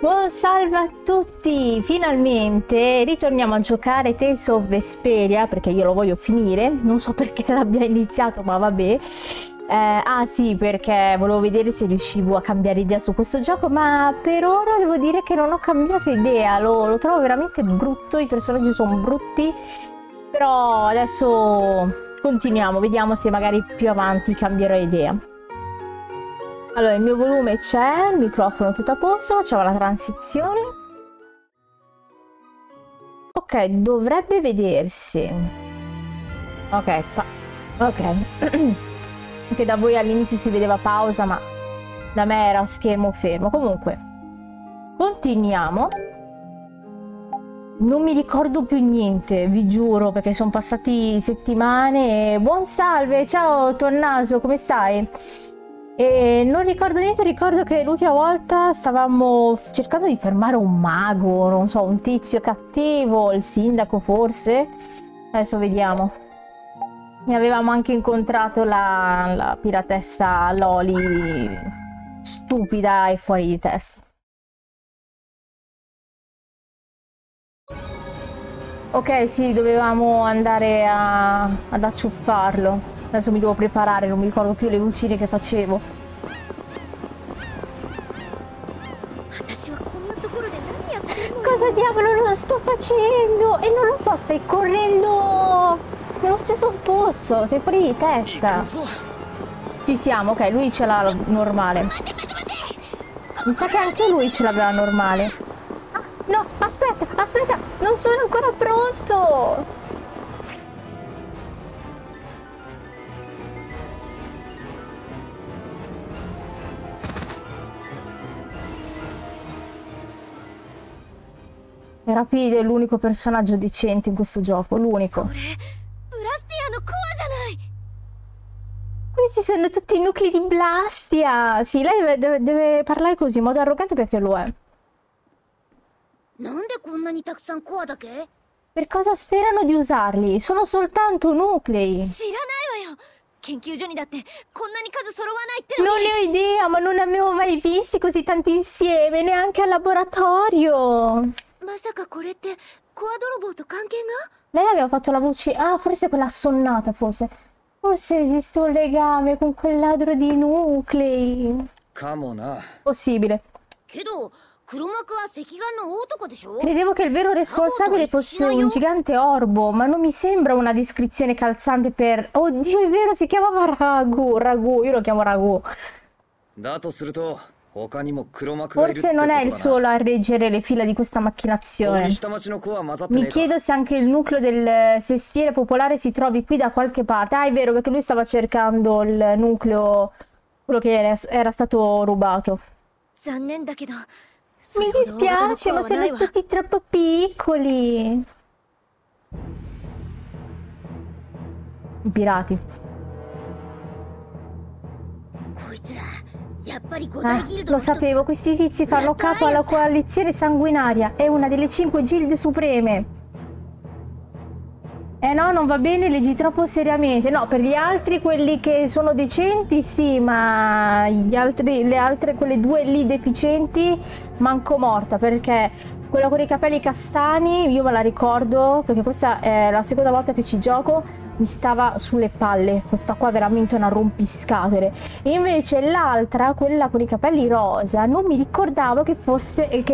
Buon salve a tutti! Finalmente ritorniamo a giocare Tales of Vesperia perché io lo voglio finire. Non so perché l'abbia iniziato, ma vabbè. Ah sì, perché volevo vedere se riuscivo a cambiare idea su questo gioco, ma per ora devo dire che non ho cambiato idea. Lo trovo veramente brutto, i personaggi sono brutti. Però adesso continuiamo, vediamo se magari più avanti cambierò idea. Allora, il mio volume c'è, il microfono tutto a posto, facciamo la transizione. Ok, dovrebbe vedersi. Ok, ok. Anche da voi all'inizio si vedeva pausa, ma da me era schermo fermo. Comunque, continuiamo. Non mi ricordo più niente, vi giuro, perché sono passati settimane. Buon salve, ciao Tommaso, come stai? E non ricordo niente, ricordo che l'ultima volta stavamo cercando di fermare un mago, non so, un tizio cattivo, il sindaco forse. Adesso vediamo. E avevamo anche incontrato la piratessa Loli, stupida e fuori di testa. Ok, sì, dovevamo andare ad acciuffarlo. Adesso mi devo preparare, non mi ricordo più le lucine che facevo. Cosa diavolo lo sto facendo? E non lo so, stai correndo nello stesso posto, sei fuori di testa. Ci siamo, ok, lui ce l'ha normale. Mi sa che anche lui ce l'aveva normale. Ah, no, aspetta, aspetta, non sono ancora pronto. Rapide è l'unico personaggio decente in questo gioco, l'unico. Questi sono tutti i nuclei di Blastia. Sì, lei deve parlare così, in modo arrogante perché lo è. Per cosa sperano di usarli? Sono soltanto nuclei. Non ne ho idea, ma non ne avevo mai visti così tanti insieme, neanche al laboratorio. Lei aveva fatto la voce... Ah, forse quella assonnata, forse. Forse esiste un legame con quel ladro di nuclei. Possibile. Credevo che il vero responsabile fosse un gigante orbo, ma non mi sembra una descrizione calzante per... Oddio, è vero, si chiamava Ragu, io lo chiamo Ragu. Forse non è il solo a reggere le fila di questa macchinazione. Mi chiedo se anche il nucleo del sestiere popolare si trovi qui da qualche parte. Ah, è vero, perché lui stava cercando il nucleo, quello che era stato rubato. Mi dispiace, ma sono tutti troppo piccoli. I pirati. Lo sapevo, questi tizi fanno capo alla coalizione sanguinaria. È una delle 5 gilde supreme. No, non va bene, leggi troppo seriamente. No, per gli altri, quelli che sono decenti, sì, ma le altre, quelle due lì deficienti, manco morta, perché quella con i capelli castani, io me la ricordo, perché questa è la seconda volta che ci gioco, mi stava sulle palle. Questa qua è veramente una rompiscatole. E invece l'altra, quella con i capelli rosa, non mi ricordavo che fosse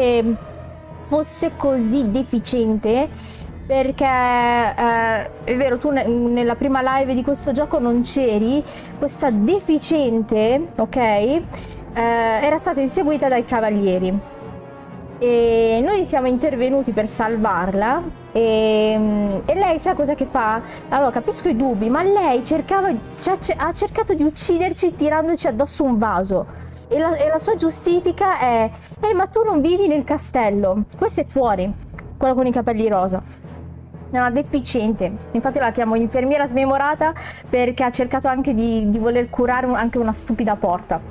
così deficiente, perché è vero, tu nella prima live di questo gioco non c'eri. Questa deficiente, ok, era stata inseguita dai cavalieri e noi siamo intervenuti per salvarla e lei sa cosa che fa? Allora, capisco i dubbi, ma lei ha cercato di ucciderci tirandoci addosso un vaso e la sua giustifica è ma tu non vivi nel castello, questa è fuori, quella con i capelli rosa. È una deficiente, infatti la chiamo infermiera smemorata, perché ha cercato anche di voler curare anche una stupida porta.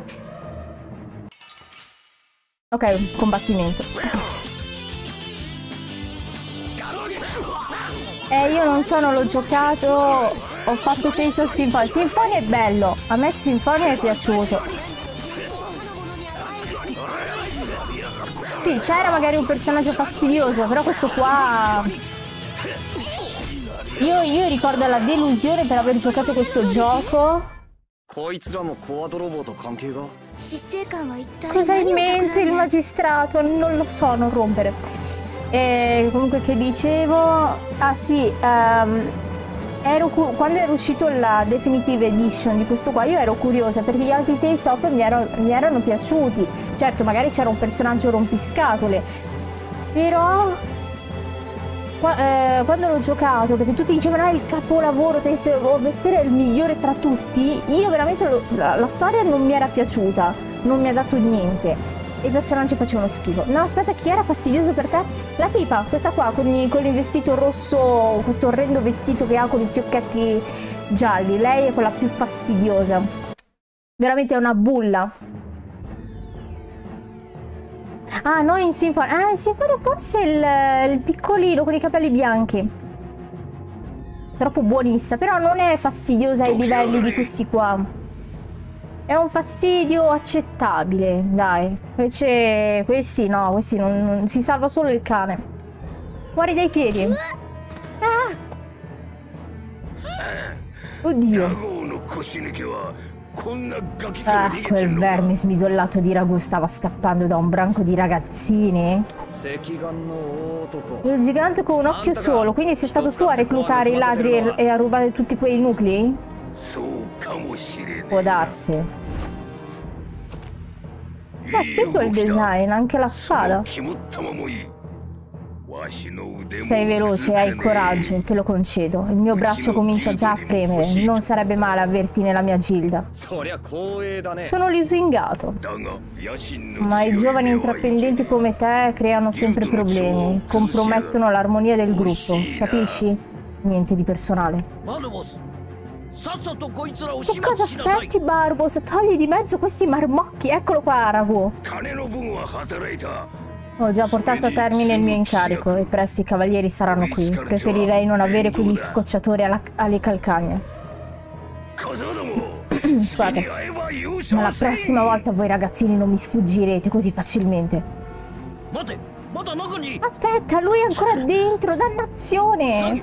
Ok, combattimento. Io non so, non l'ho giocato, ho fatto Tales of Symphonia. Symphonia è bello, a me Symphonia è piaciuto. sì, c'era magari un personaggio fastidioso, però questo qua... Io ricordo la delusione per aver giocato questo gioco. Cosa ha in mente il magistrato? Non lo so, non rompere. E comunque che dicevo... Ah sì, quando era uscito la Definitive Edition di questo qua io ero curiosa perché gli altri Tales of mi erano piaciuti. Certo, magari c'era un personaggio rompiscatole, però quando l'ho giocato, perché tutti dicevano il capolavoro, Tales of Vesperia è il migliore tra tutti, io veramente la storia non mi era piaciuta, non mi ha dato niente. I personaggi facevano schifo. No, aspetta, chi era fastidioso per te? La tipa, questa qua, con il vestito rosso, questo orrendo vestito che ha con i fiocchetti gialli. Lei è quella più fastidiosa. Veramente è una bulla. Ah, no, in Sinfonia. In Sinfonia forse il piccolino con i capelli bianchi. Troppo buonista, però non è fastidiosa ai livelli di questi qua. È un fastidio accettabile, dai. Invece questi no, questi non si salva solo il cane. Fuori dai piedi. Ah! Oddio. Ah, quel verme smidollato di ragù stava scappando da un branco di ragazzini. Il gigante con un occhio solo, quindi sei stato tu a reclutare i ladri e a rubare tutti quei nuclei? Può darsi. Ma figo il design, anche la spada. Sei veloce, hai coraggio, te lo concedo. Il mio braccio comincia già a fremere. Non sarebbe male averti nella mia gilda. Sono lusingato. Ma i giovani intraprendenti come te creano sempre problemi. Compromettono l'armonia del gruppo, capisci? Niente di personale. Che cosa aspetti, Barbos? Togli di mezzo questi marmocchi. Eccolo qua, Ragu. Ho già portato a termine il mio incarico e presto i cavalieri saranno qui. Preferirei non avere quegli scocciatori alle calcagna. Scusate, ma la prossima volta voi ragazzini non mi sfuggirete così facilmente. Aspetta, lui è ancora dentro, dannazione!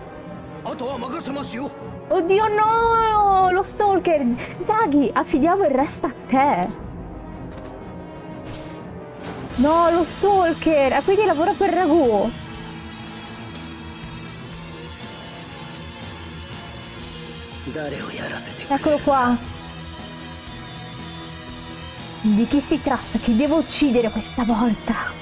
Oddio no, lo stalker! Zaghi, affidiamo il resto a te! No, lo stalker! Quindi lavora per Ragù! Eccolo qua! Di chi si tratta? Chi devo uccidere questa volta?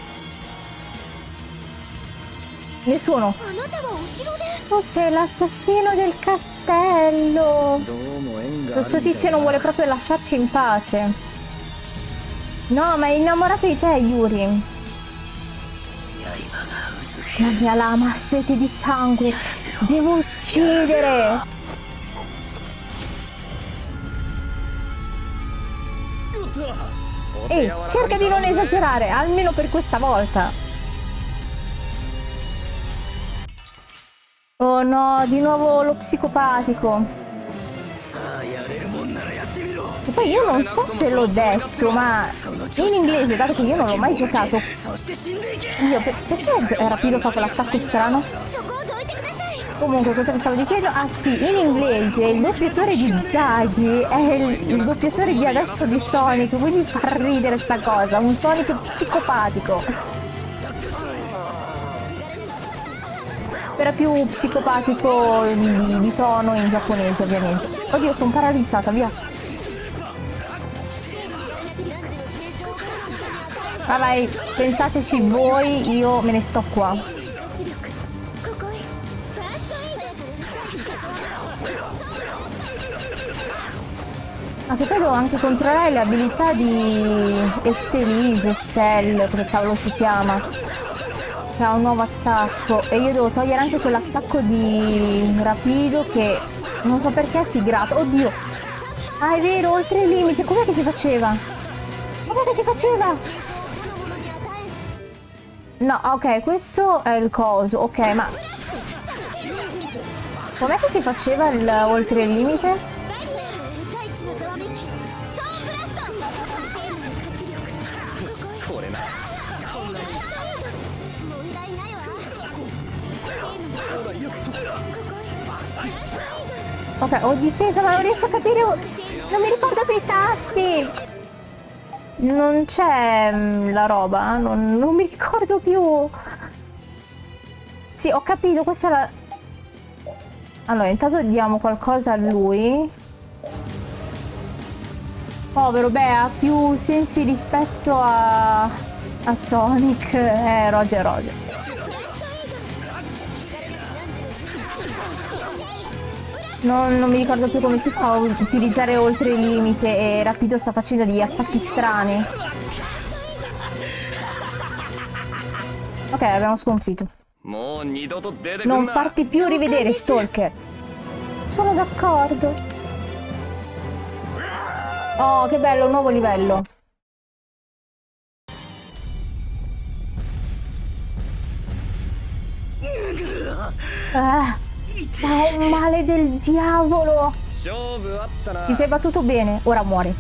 Nessuno. Tu sei l'assassino del castello. Questo tizio non vuole proprio lasciarci in pace. No, ma è innamorato di te, Yuri. La mia lama ha sete di sangue. Devo uccidere. Ehi, cerca di non esagerare, almeno per questa volta. Oh no, di nuovo lo psicopatico. E poi io non so se l'ho detto, ma in inglese, dato che io non l'ho mai giocato, perché Rapido fa quell'attacco strano? Comunque, cosa mi stavo dicendo? Ah sì, in inglese il doppiatore di Zaghi è il doppiatore di adesso di Sonic, quindi fa ridere sta cosa, un Sonic psicopatico. Era più psicopatico di tono in giapponese, ovviamente. Oddio, sono paralizzata, via. Ah, vai, pensateci voi, io me ne sto qua. Ma che poi devo anche controllare le abilità di Estelle, che cavolo si chiama. Che ha un nuovo attacco e io devo togliere anche quell'attacco di Rapido che non so perché è sigrato. Oddio, ah è vero, oltre il limite. Com'è che si faceva? Com'è che si faceva? No, ok, questo è il coso. Ok, ma com'è che si faceva il oltre il limite? Ok, ho difeso, ma non riesco a capire. Non mi ricordo più i tasti. Non c'è la roba, non mi ricordo più. Sì, ho capito, questa è la... Allora, intanto diamo qualcosa a lui. Povero, beh, ha più sensi rispetto a Sonic. Roger. Non mi ricordo più come si fa a utilizzare oltre il limite e Rapido sta facendo degli attacchi strani. Ok, abbiamo sconfitto. Non farti più rivedere, Stalker. Sono d'accordo. Oh, che bello, un nuovo livello. È un male del diavolo. Ti sei battuto bene, ora muori.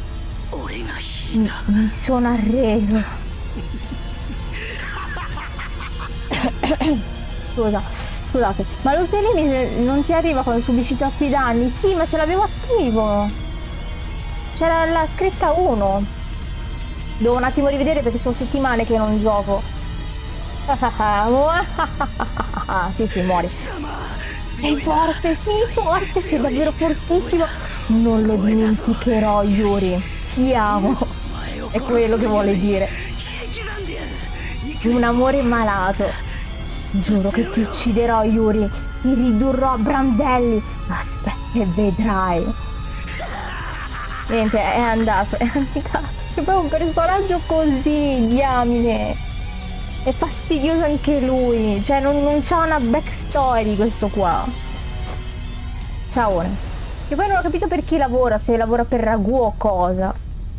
Mi sono arreso. Scusate, ma l'ultimo non ti arriva quando subisci troppi danni? Sì, ma ce l'avevo attivo. C'era la scritta 1. Devo un attimo rivedere perché sono settimane che non gioco. Sì, muori. Sei forte, sei davvero fortissimo. Non lo dimenticherò, Yuri. Ti amo. È quello che vuole dire. Un amore malato. Giuro che ti ucciderò, Yuri. Ti ridurrò a brandelli. Aspetta e vedrai. Niente, è andato. Che poi un personaggio così, diamine. È fastidioso anche lui. Cioè, non c'ha una backstory questo qua. Ciao. E poi non ho capito per chi lavora. Se lavora per Ragù o cosa.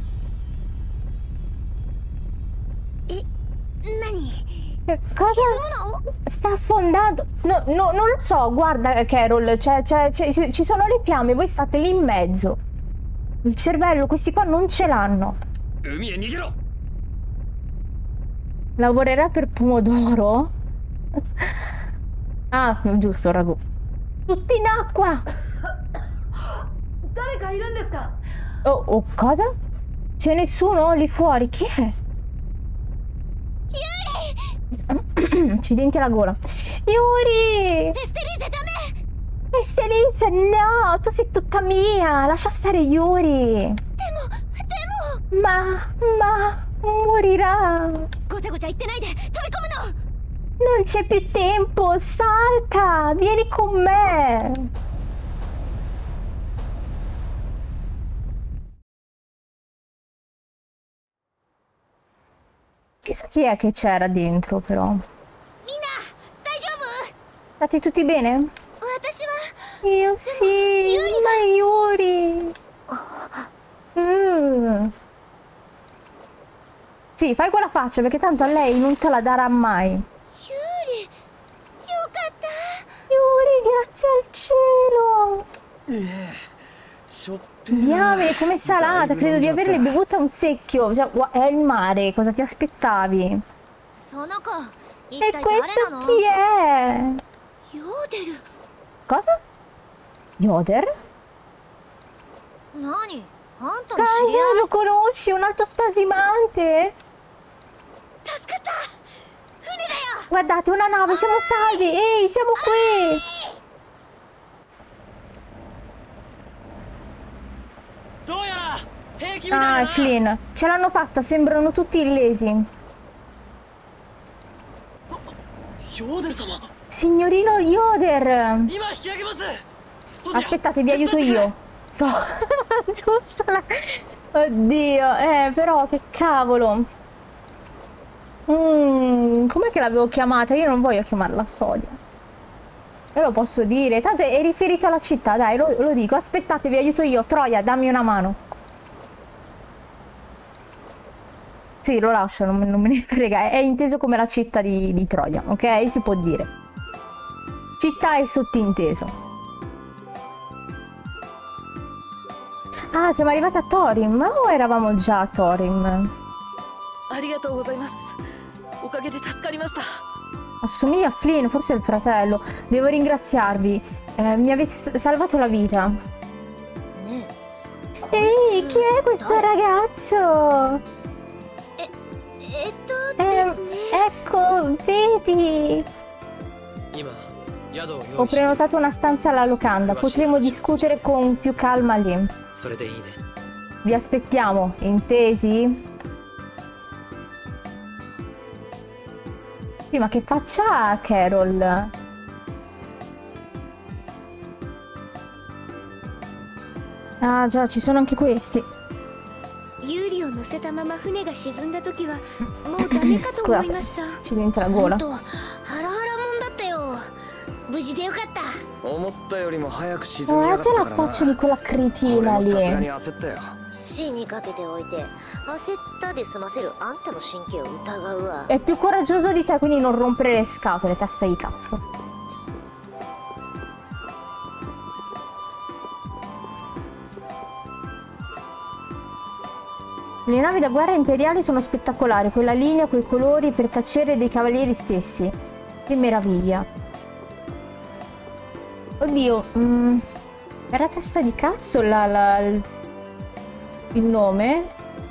Che cosa? Sta affondando. No, non lo so. Guarda, Carol, ci sono le fiamme. Voi state lì in mezzo. Il cervello, questi qua non ce l'hanno. Lavorerà per Pomodoro? Ah, giusto, Ragù. Tutti in acqua. Oh, cosa? C'è nessuno lì fuori? Chi è? Accidenti alla gola. Yuri! Estelise, no! Tu sei tutta mia! Lascia stare Yuri! Ma morirà! Non c'è più tempo! Salta! Vieni con me! Chissà chi è che c'era dentro, però. State tutti bene? Io sì, ma Yuri. Sì, fai quella faccia perché tanto a lei non te la darà mai. Yuri, grazie al cielo. Diamine, com'è salata, credo di averle bevuta un secchio. Cioè, è il mare, cosa ti aspettavi? E questo chi è? Cosa? Yoder? Lo conosci? Un alto spasimante? Guardate, una nave, siamo salvi! Ehi, siamo qui! Ah, Flynn, ce l'hanno fatta, sembrano tutti illesi. Signorino Yoder! Aspettate, vi aiuto io. Giusto la... Oddio, però che cavolo. Com'è che l'avevo chiamata? Io non voglio chiamarla Sonia. Io lo posso dire. Tanto è riferito alla città, dai, lo dico. Aspettate, vi aiuto io. Troia, dammi una mano. Sì, lo lascio, non me ne frega. È inteso come la città di Troia, ok? Si può dire. Città è sottinteso. Ah, siamo arrivati a Thorim. O eravamo già a Thorim? Assomiglia a Flynn, forse è il fratello. Devo ringraziarvi. Mi avete salvato la vita. Ehi, chi è questo ragazzo? Ecco, vedi. Ho prenotato una stanza alla locanda. Potremo discutere con più calma lì. Vi aspettiamo, intesi? Sì, ma che faccia ha Carol? Ah già, ci sono anche questi. Scusate, ci entra la gola. Guardate la faccia di quella cretina lì. È più coraggioso di te, quindi non rompere le scatole, testa di cazzo. Le navi da guerra imperiali sono spettacolari, quella linea, quei colori per tacere dei cavalieri stessi. Che meraviglia. Oddio, era testa di cazzo il nome?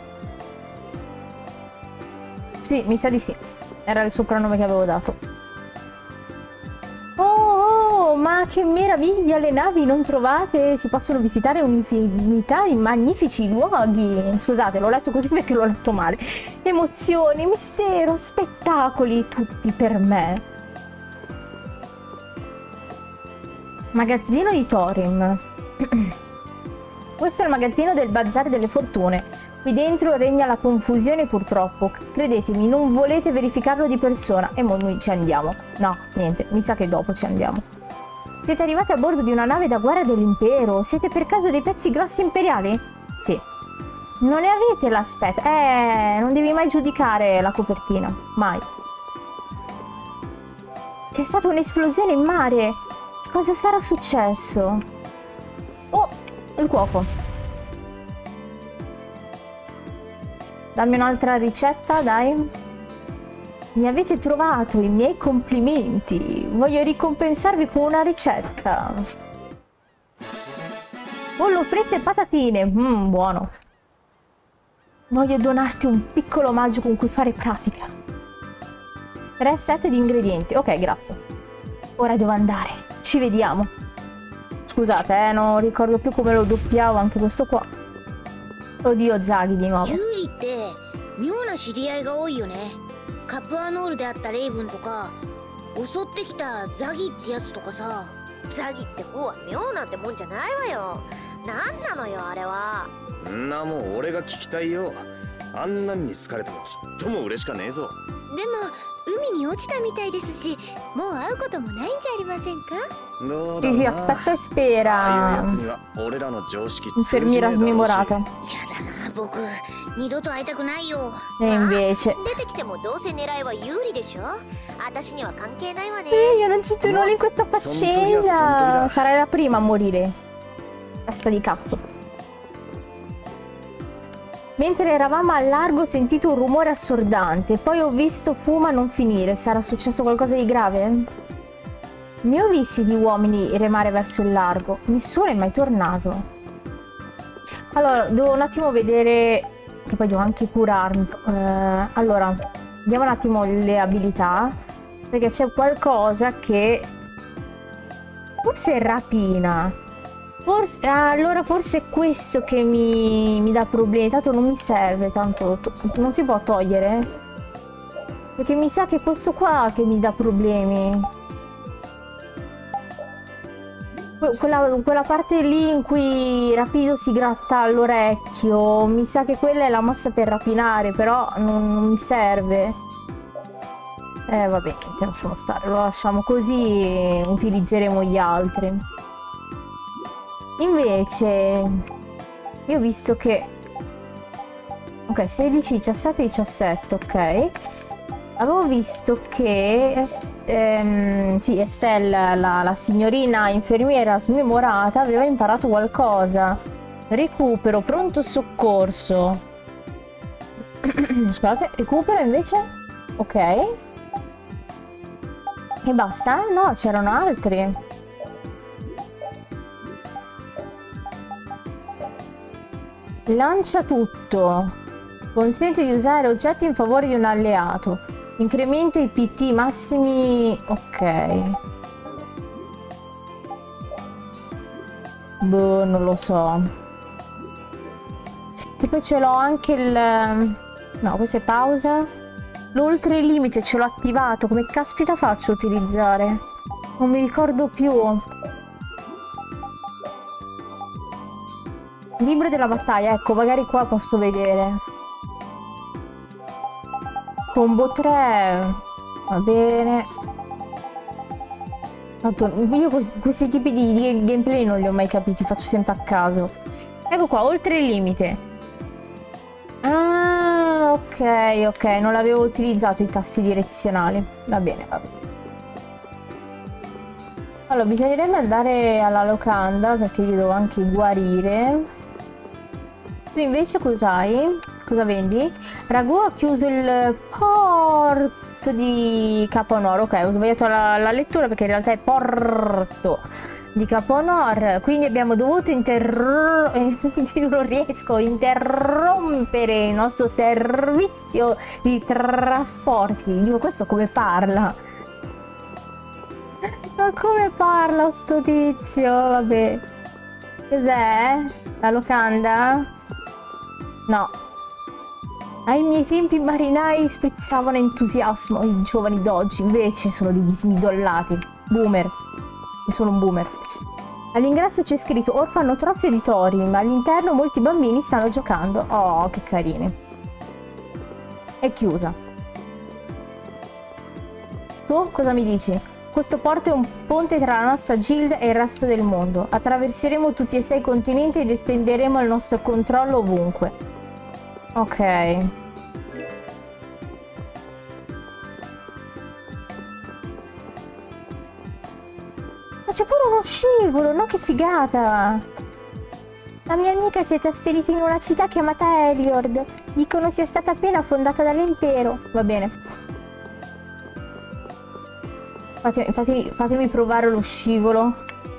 Sì, mi sa di sì. Era il soprannome che avevo dato. Oh, ma che meraviglia, le navi non trovate, si possono visitare un'infinità di magnifici luoghi. Scusate, l'ho letto così perché l'ho letto male. Emozioni, mistero, spettacoli, tutti per me. Magazzino di Thorim. Questo è il magazzino del Bazar delle Fortune. Qui dentro regna la confusione purtroppo. Credetemi, non volete verificarlo di persona. E noi ci andiamo. No, niente, mi sa che dopo ci andiamo. Siete arrivati a bordo di una nave da guerra dell'impero. Siete per caso dei pezzi grossi imperiali? Sì. Non ne avete l'aspetto. Non devi mai giudicare la copertina. Mai. C'è stata un'esplosione in mare. Cosa sarà successo? Oh, il cuoco. Dammi un'altra ricetta, dai. Mi avete trovato, i miei complimenti. Voglio ricompensarvi con una ricetta. Pollo fritto e patatine. Buono. Voglio donarti un piccolo omaggio con cui fare pratica. 3 set di ingredienti. Ok, grazie. Ora devo andare. Ci vediamo. Scusate, non ricordo più come lo doppiavo anche questo qua. Oddio, Zaghi di nuovo. カップアノールであったレイブンとか襲ってきたザギってやつとかさ。ザギって方は妙なんてもんじゃないわよ。なんなのよあれは。 んなもう俺が聞きたいよ。あんなんに好かれてもちっとも嬉しかねえぞ。 でも海に落ちたみたいですし、もう会うこともないんじゃありませんか。 どうだろう Sì, な。 aspetta e spera. ああいうやつには俺らの常識通じね Infermiera えだろうし。 smemorata. やだな僕、二度と会いたくないよ。 E invece. 出てきてもどうせ狙いは有利でしょ。私には関係ないわね。 Io non ci torno in questa faccenda. Sarai la prima a morire. Testa di cazzo. Mentre eravamo al largo ho sentito un rumore assordante. Poi ho visto fumo a non finire. Sarà successo qualcosa di grave? Ne ho visti di uomini remare verso il largo. Nessuno è mai tornato. Allora, devo un attimo vedere... Che poi devo anche curarmi. Allora, vediamo un attimo le abilità. Perché c'è qualcosa che... Forse è rapina. Forse, allora forse è questo che mi dà problemi. Tanto non mi serve, tanto non si può togliere. Perché mi sa che è questo qua che mi dà problemi. Quella parte lì in cui Rapido si gratta all'orecchio. Mi sa che quella è la mossa per rapinare, però non mi serve. Va bene, lasciamo stare, lo lasciamo così e utilizzeremo gli altri. Invece io ho visto che ok, 16, 17, 17, ok. Avevo visto che sì, Estelle, la signorina infermiera smemorata, aveva imparato qualcosa. Recupero, pronto soccorso. Scusate, recupero invece? Ok. E basta? No, c'erano altri. Lancia tutto. Consente di usare oggetti in favore di un alleato. Incrementa i PT massimi. Ok. Boh, non lo so. E poi ce l'ho anche il... No, questa è pausa. L'oltre limite ce l'ho attivato. Come caspita faccio a utilizzare? Non mi ricordo più. Libro della battaglia. Ecco, magari qua posso vedere. Combo 3. Va bene. Tanto io questi tipi di gameplay non li ho mai capiti. Faccio sempre a caso. Ecco qua, oltre il limite. Ah, ok, ok, non l'avevo utilizzato i tasti direzionali. Va bene, va bene. Allora, bisognerebbe andare alla locanda perché io devo anche guarire. Tu invece cos'hai? Cosa vendi? Ragù ha chiuso il porto di Capo Nord. Ok, ho sbagliato la lettura perché in realtà è porto di Capo Nord, quindi abbiamo dovuto non riesco a interrompere il nostro servizio di trasporti. Dico, questo come parla? Ma come parla sto tizio? Vabbè. Cos'è? La locanda? No. Ai miei tempi i marinai sprizzavano entusiasmo, i giovani d'oggi invece sono degli smidollati. Boomer. Sono un boomer. All'ingresso c'è scritto orfanotrofio di Thorim, ma all'interno molti bambini stanno giocando. Oh, che carini. È chiusa. Tu cosa mi dici? Questo porto è un ponte tra la nostra gilda e il resto del mondo. Attraverseremo tutti e 6 continenti ed estenderemo il nostro controllo ovunque. Ok. Ma c'è pure uno scivolo, no? Che figata! La mia amica si è trasferita in una città chiamata Eliord. Dicono sia stata appena fondata dall'impero. Va bene. Fatemi provare lo scivolo.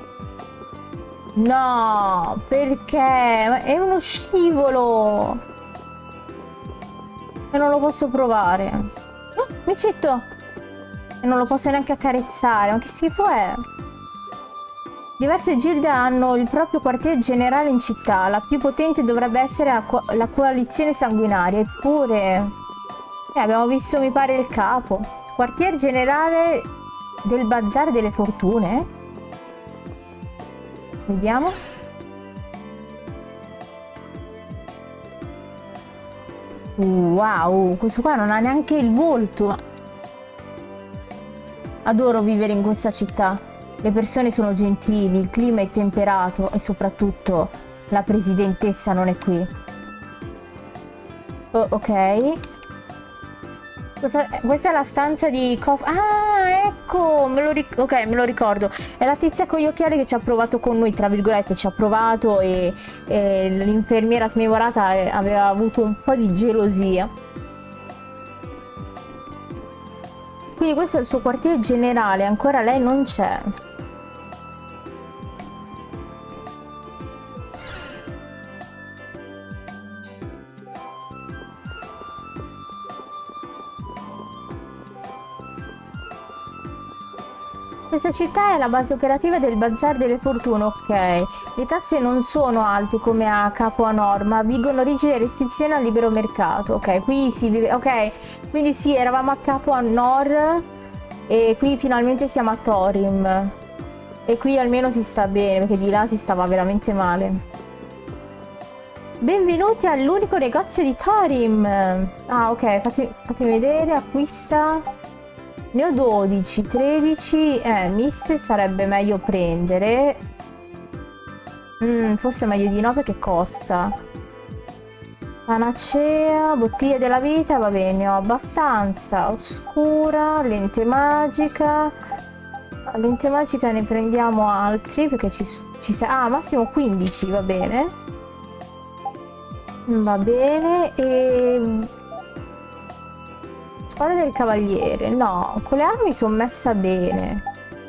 No, perché? È uno scivolo! E non lo posso provare. Oh, micetto! E non lo posso neanche accarezzare. Ma che schifo è? Diverse gilde hanno il proprio quartier generale in città. La più potente dovrebbe essere la coalizione sanguinaria. Eppure... abbiamo visto, mi pare, il capo. Quartier generale del Bazar delle Fortune. Vediamo. Wow, questo qua non ha neanche il volto. Adoro vivere in questa città. Le persone sono gentili, il clima è temperato e soprattutto la presidentessa non è qui. Oh, ok. Questa è la stanza di Ah, ecco, ok, me lo ricordo. È la tizia con gli occhiali che ci ha provato con noi, tra virgolette, ci ha provato e l'infermiera smemorata aveva avuto un po' di gelosia. Quindi questo è il suo quartiere generale, ancora lei non c'è. Questa città è la base operativa del Bazar delle Fortune, ok. Le tasse non sono alte come a Capo Nord, ma vigono rigide restrizioni al libero mercato. Ok, qui si vive... Ok, quindi sì, eravamo a Capo Nord e qui finalmente siamo a Thorim. E qui almeno si sta bene, perché di là si stava veramente male. Benvenuti all'unico negozio di Thorim. Ah, ok, fatemi vedere, acquista... Ne ho 12, 13, miste sarebbe meglio prendere. Forse è meglio di no perché costa. Panacea, bottiglia della vita, va bene, ne ho abbastanza. Oscura, lente magica. Lente magica ne prendiamo altri perché ah, massimo 15, va bene. Va bene, e... Spada del cavaliere. No, con le armi sono messa bene.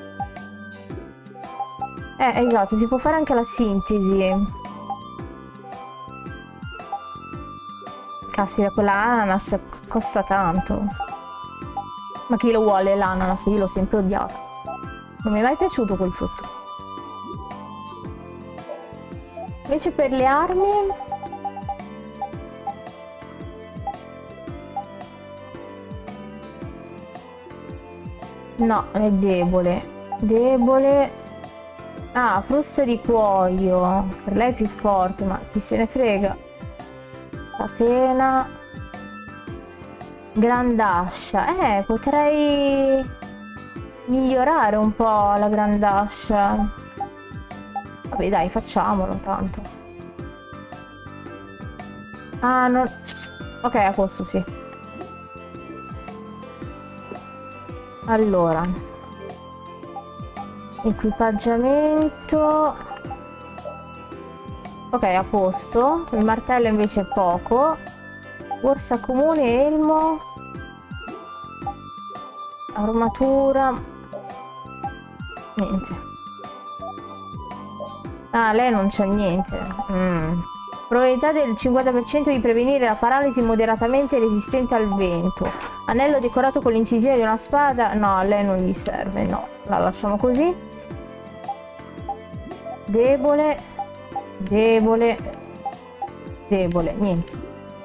Esatto, si può fare anche la sintesi. Caspita, quella ananas costa tanto. Ma chi lo vuole l'ananas? Io l'ho sempre odiato. Non mi è mai piaciuto quel frutto. Invece per le armi... No, è debole. Debole. Ah, frusta di cuoio. Per lei è più forte, ma chi se ne frega. Catena. Grandascia. Potrei migliorare un po' la grandascia. Vabbè, dai, facciamolo tanto. Ah, non... Ok, a posto, sì. Allora, equipaggiamento. Ok, a posto. Il martello invece è poco. Borsa comune, elmo. Armatura. Niente. Ah, lei non c'ha niente. Probabilità del 50% di prevenire la paralisi moderatamente resistente al vento. Anello decorato con l'incisione di una spada. No, a lei non gli serve, no. La lasciamo così. Debole. Debole. Debole. Niente.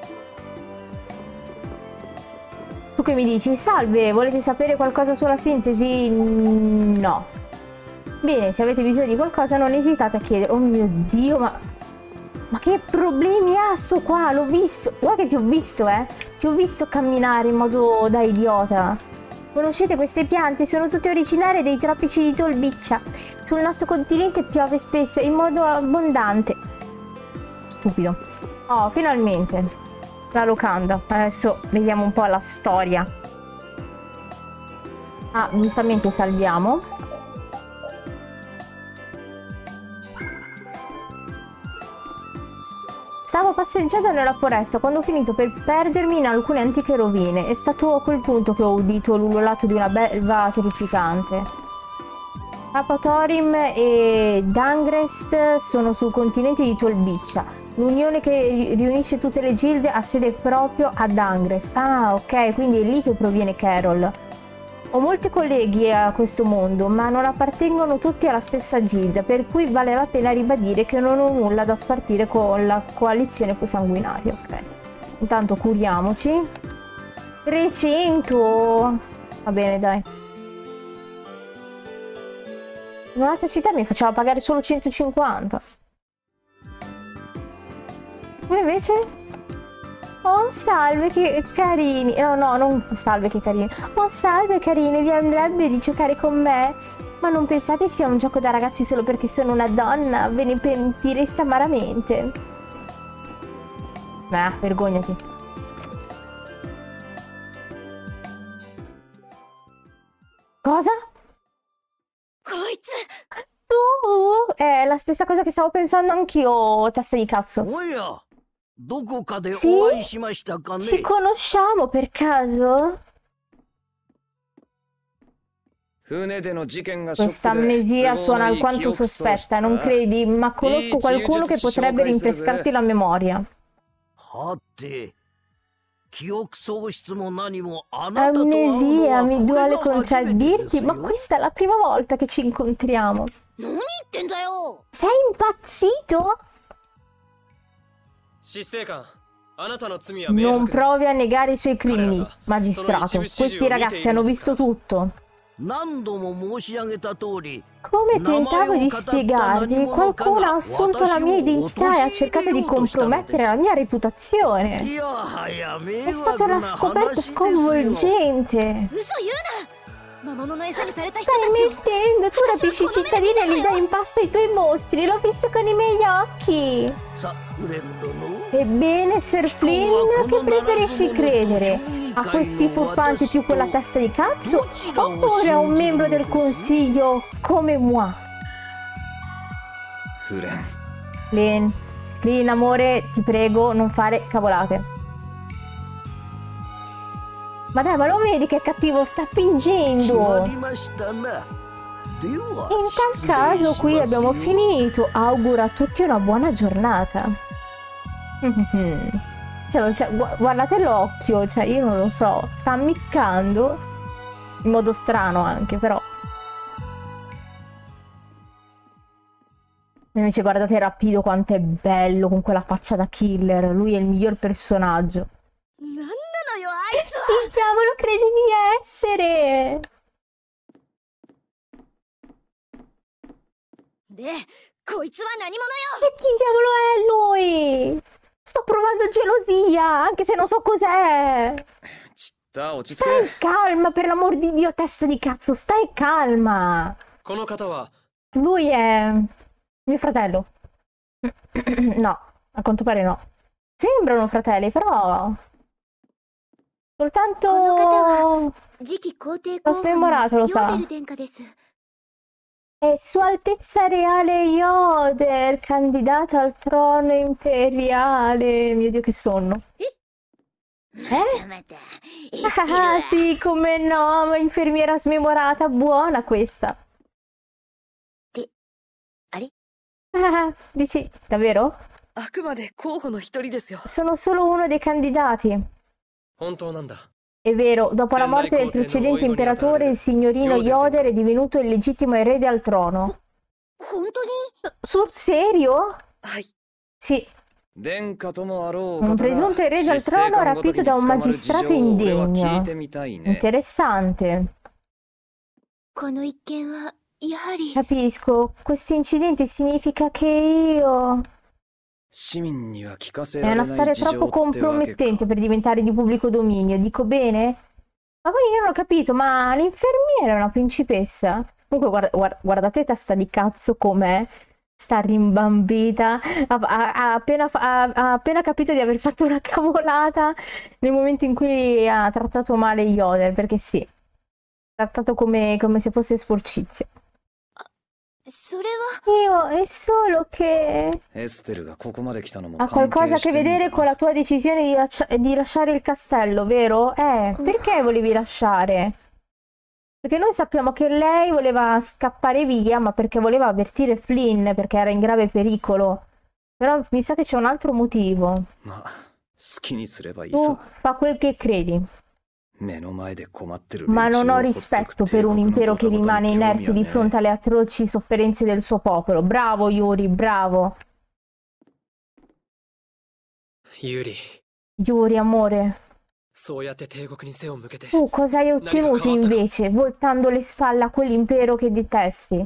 Tu che mi dici? Salve, volete sapere qualcosa sulla sintesi? No. Bene, se avete bisogno di qualcosa non esitate a chiedere. Oh mio Dio, ma che problemi ha sto qua? L'ho visto. Guarda che ti ho visto, Ti ho visto camminare in modo da idiota. Conoscete queste piante? Sono tutte originarie dei tropici di Tolbiccia. Sul nostro continente piove spesso e in modo abbondante. Stupido. Oh, finalmente. La locanda. Adesso vediamo un po' la storia. Ah, giustamente salviamo. Stavo passeggiando nella foresta quando ho finito per perdermi in alcune antiche rovine. È stato a quel punto che ho udito l'ululato di una belva terrificante. Apatorim e Dangrest sono sul continente di Tolbiccia. L'unione che riunisce tutte le gilde ha sede proprio a Dangrest. Ah, ok, quindi è lì che proviene Carol. Ho molti colleghi a questo mondo, ma non appartengono tutti alla stessa gilda, per cui vale la pena ribadire che non ho nulla da spartire con la coalizione sanguinaria. Ok. Intanto curiamoci. 300! Va bene, dai. In un'altra città mi faceva pagare solo 150. Qui invece... Oh, salve che carini. No, no, non salve che carini. Oh, salve carini, vi andrebbe di giocare con me? Ma non pensate sia un gioco da ragazzi solo perché sono una donna? Ve ne pentireste amaramente. Beh, vergognati. Cosa? Tu? È la stessa cosa che stavo pensando anch'io, testa di cazzo. Sì? Ci conosciamo per caso? Questa amnesia suona alquanto sospetta, non credi? Ma conosco qualcuno che potrebbe rinfrescarti la memoria. Amnesia, mi duole contraddirti, ma questa è la prima volta che ci incontriamo. Sei impazzito? Non provi a negare i suoi crimini, magistrato. Questi ragazzi hanno visto tutto. Come tentavo di spiegarvi, qualcuno ha assunto la mia identità e ha cercato di compromettere la mia reputazione. È stata una scoperta sconvolgente. Stai mentendo, tu rapisci i cittadini e li dai in pasto ai tuoi mostri, l'ho visto con i miei occhi. Ebbene, Sir Flynn, che preferisci credere? A questi furfanti più con la testa di cazzo? Oppure a un membro del consiglio come moi? Flynn, Flynn, amore, ti prego, non fare cavolate. Ma dai, ma lo vedi che cattivo sta fingendo? 決まりましたな。では In tal caso qui abbiamo finito. Auguro a tutti una buona giornata. Guardate l'occhio, cioè io non lo so, sta ammiccando in modo strano anche, però. Invece guardate Rapido quanto è bello con quella faccia da killer, lui è il miglior personaggio. なんなのよあいつは。 Chi diavolo credi di essere? で、こいつは何者よ。 E chi diavolo è lui? Sto provando gelosia, anche se non so cos'è. ちった落ち着 Stai け。 calma, per l'amor di Dio, testa di cazzo, stai calma. この方は Lui è mio fratello. No, a quanto pare no. Sembrano fratelli, però この方 soltanto は次期皇帝候補 smemorato の lo ヨー sa. デル殿下です。 È Sua Altezza Reale Yoder, candidato al trono imperiale. Mio Dio, che sonno. またまた。エステル Ah, は sì, come no, ma infermiera smemorata, buona questa. あれ Ah, dici, davvero? あくまで候補の一人ですよ。 Sono solo uno dei candidati. 本当なんだ。 È vero, dopo la morte del precedente imperatore, il signorino Yoder è divenuto il legittimo erede al trono. 本当に？ Sul serio? はい。 Sì, 殿下ともあろう un 方が presunto erede al 執 trono 政官ごとに rapito da 捕 un まる事 magistrato 情を俺は聞 indegno. いてみたいね。 Interessante. この一件はやはり。 Capisco, questo incidente significa che io... 市民には聞かせ È られ una ない storia 事情 troppo ってわけか。 compromettente per diventare di pubblico dominio, dico bene? Ma poi io non ho capito, ma l'infermiera è una principessa? Comunque guardate testa di cazzo com'è, sta rimbambita, ha appena capito di aver fatto una cavolata nel momento in cui ha trattato male Yoder, perché sì, trattato come se fosse sporcizia. それは。 Io è solo che エステルがここまで来たのも ha 関 qualcosa 係 a し che てんだ vedere con な。 la tua decisione di lasciare il castello, vero? Perché volevi lasciare? Perché noi sappiamo che lei voleva scappare via, ma perché voleva avvertire Flynn, perché era in grave pericolo. Però mi sa che c'è un altro motivo. まあ、好きにすればいい Tu さ。 fa quel che credi, 目の前で困ってる ma 連中 non を ho ほっとく rispetto 帝 per un 国の impero ド che タバタ rimane に興味 inerte は di ね fronte alle atroci sofferenze del suo popolo. Bravo Yuri, bravo. ユーリ、 Yuri, amore. そうやって帝国に背を向けて Tu cosa hai ottenuto invece, voltando le spalle a quell'impero che detesti?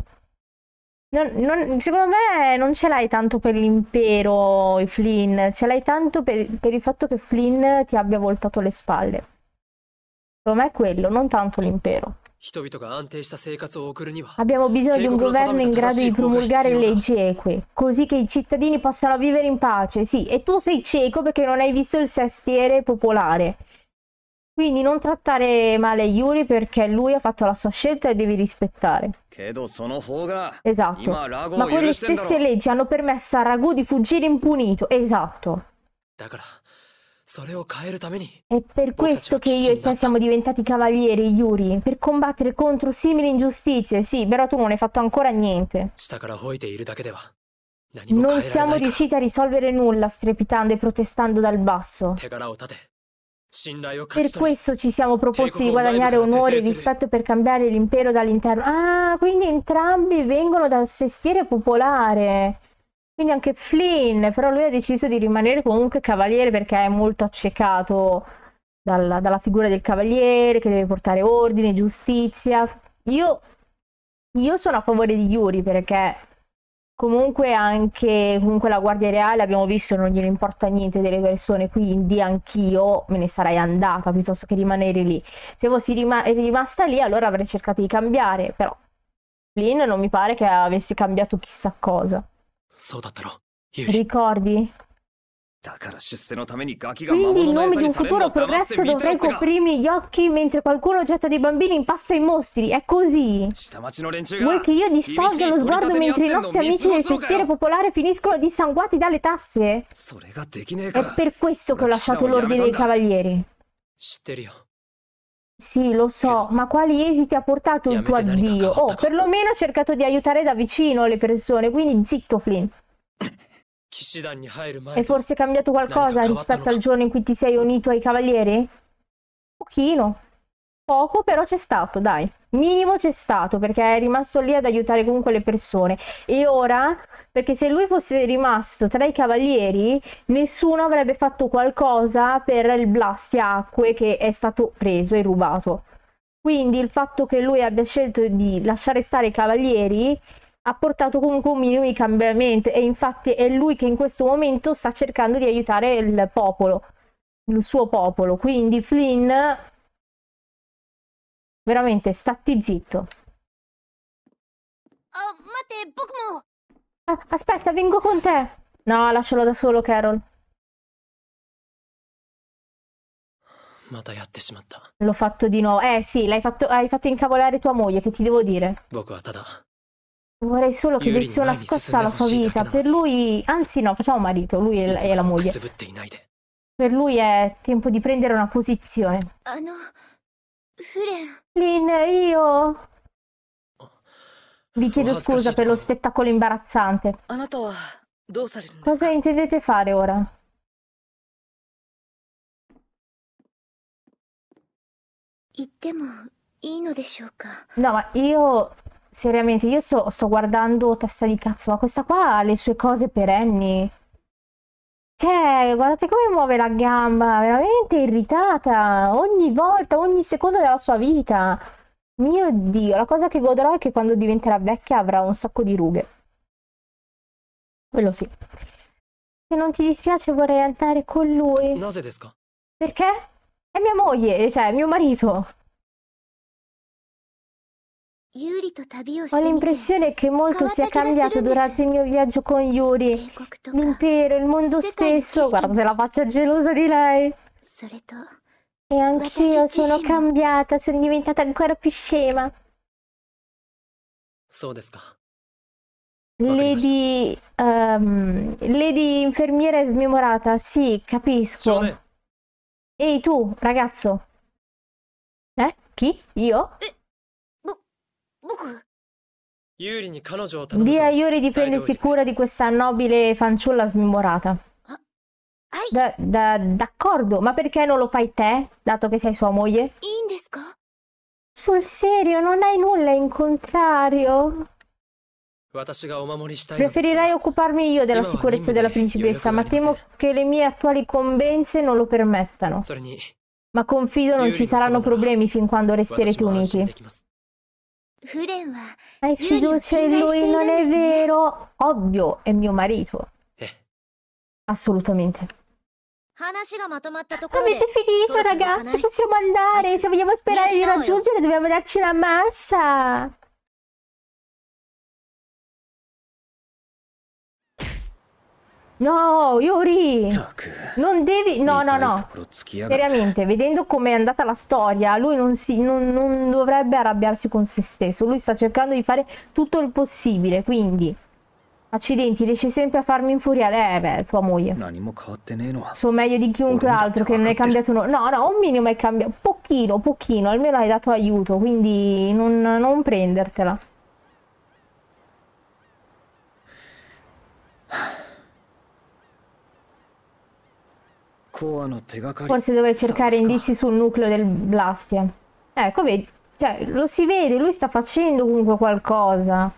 Secondo me non ce l'hai tanto per l'impero, Flynn, ce l'hai tanto per il fatto che Flynn ti abbia voltato le spalle. Secondo me è quello, non tanto l'impero. 人々が安定した生活を送るには Abbiamo bisogno di un governo in grado di promulgare leggi eque, così che i cittadini possano vivere in pace. Sì, e tu sei cieco perché non hai visto il sestiere popolare. Quindi non trattare male Yuri perché lui ha fatto la sua scelta e devi rispettare. けどその方が Esatto. 今ラゴ Ma を quelle 許してんだ stesse ろ。 leggi hanno permesso a Ragù di fuggire impunito. Esatto. だからそれを変えるために È per questo che io e te siamo diventati cavalieri, Yuri, per combattere contro simili ingiustizie. Sì, però tu non hai fatto ancora niente. 下から吠えているだけでは何も変 Non えられ siamo ないから riusciti a risolvere nulla strepitando e protestando dal basso. 手柄を立て信頼を勝 Per ち取り questo ci siamo proposti di guadagnare onore e rispetto per cambiare l'impero dall'interno. Ah, quindi entrambi vengono dal sestiere popolare. Quindi anche Flynn, però lui ha deciso di rimanere comunque cavaliere perché è molto accecato dalla figura del cavaliere che deve portare ordine, giustizia. Io sono a favore di Yuri perché comunque la Guardia Reale abbiamo visto non gliene importa niente delle persone, quindi anch'io me ne sarei andata piuttosto che rimanere lì. Se fossi rimasta lì allora avrei cercato di cambiare, però Flynn non mi pare che avesse cambiato chissà cosa. そうだったろユーリ Ricordi? だから出世のためにガキが Quindi 魔 in 物の nome 餌 di に un されるの futuro を黙って progresso 見てろ dovrei ってか。 coprirmi gli occhi mentre qualcuno getta dei bambini in pasto ai mostri. È così. 下町の連中 Vuoi が che io 厳しい distolga lo 取り sguardo 立てにあっ mentre て i んの nostri を見 amici 過ご del すのか sestiere よ。 popolare finiscono dissanguati dalle tasse? それができねえか È ら。 per questo che ho lasciato l'ordine dei cavalieri. 知ってるよ Sì, lo so, ma quali esiti ha portato il tuo addio? Oh, perlomeno ha cercato di aiutare da vicino le persone, quindi zitto, Flynn. E forse è cambiato qualcosa rispetto al giorno in cui ti sei unito ai cavalieri? Pochino. Poco, però c'è stato, dai. Minimo c'è stato, perché è rimasto lì ad aiutare comunque le persone. E ora, perché se lui fosse rimasto tra i cavalieri, nessuno avrebbe fatto qualcosa per il Blastiacque che è stato preso e rubato. Quindi il fatto che lui abbia scelto di lasciare stare i cavalieri ha portato comunque un minimo di cambiamento, e infatti è lui che in questo momento sta cercando di aiutare il popolo, il suo popolo. Quindi Flynn, veramente statti zitto. Aspetta, vengo con te. No, lascialo da solo, Carol. L'ho fatto di nuovo. Sì, hai fatto incavolare tua moglie, che ti devo dire? Vorrei solo che desse una scossa alla sua vita. Per lui, anzi no, facciamo marito, lui è la moglie. Per lui è tempo di prendere una posizione. Flynn, io vi chiedo scusa per lo spettacolo imbarazzante. Cosa intendete fare ora? No, ma io seriamente, io sto guardando testa di cazzo, ma questa qua ha le sue cose perenni. Cioè, guardate come muove la gamba, veramente irritata ogni volta, ogni secondo della sua vita. Mio Dio, la cosa che godrò è che quando diventerà vecchia avrà un sacco di rughe. Quello sì. Se non ti dispiace vorrei andare con lui. Perché? È mia moglie, cioè mio marito. Ho l'impressione che molto sia cambiato durante il mio viaggio con Yuri. L'impero, il mondo stesso. Guardate la faccia gelosa di lei. E anch'io sono cambiata, sono diventata ancora più scema. Lady infermiera è smemorata, sì, capisco. Ehi tu, ragazzo. Chi? Io? Di a Yuri di prendersi cura di questa nobile fanciulla smemorata. D'accordo, ma perché non lo fai te, dato che sei sua moglie? Sul serio, non hai nulla in contrario? Preferirei occuparmi io della sicurezza della principessa, ma temo che le mie attuali incombenze non lo permettano. Ma confido non ci saranno problemi fin quando resterete uniti. Hai fiducia in lui, non è vero? Ovvio, è mio marito. Assolutamente. Avete finito, ragazzi? Possiamo andare. Se vogliamo sperare di raggiungere, dobbiamo darci la massa. No, Yuri! Non devi... No. Seriamente, vedendo come è andata la storia, lui non dovrebbe arrabbiarsi con se stesso. Lui sta cercando di fare tutto il possibile, quindi... Accidenti, riesci sempre a farmi infuriare. Beh, tua moglie. Sono meglio di chiunque altro, che non è cambiato... No, un minimo è cambiato. Pochino, almeno hai dato aiuto, quindi non prendertela. Forse dovrei cercare indizi sul nucleo del Blastia. Ecco, vedi, cioè, lo si vede, lui sta facendo comunque qualcosa.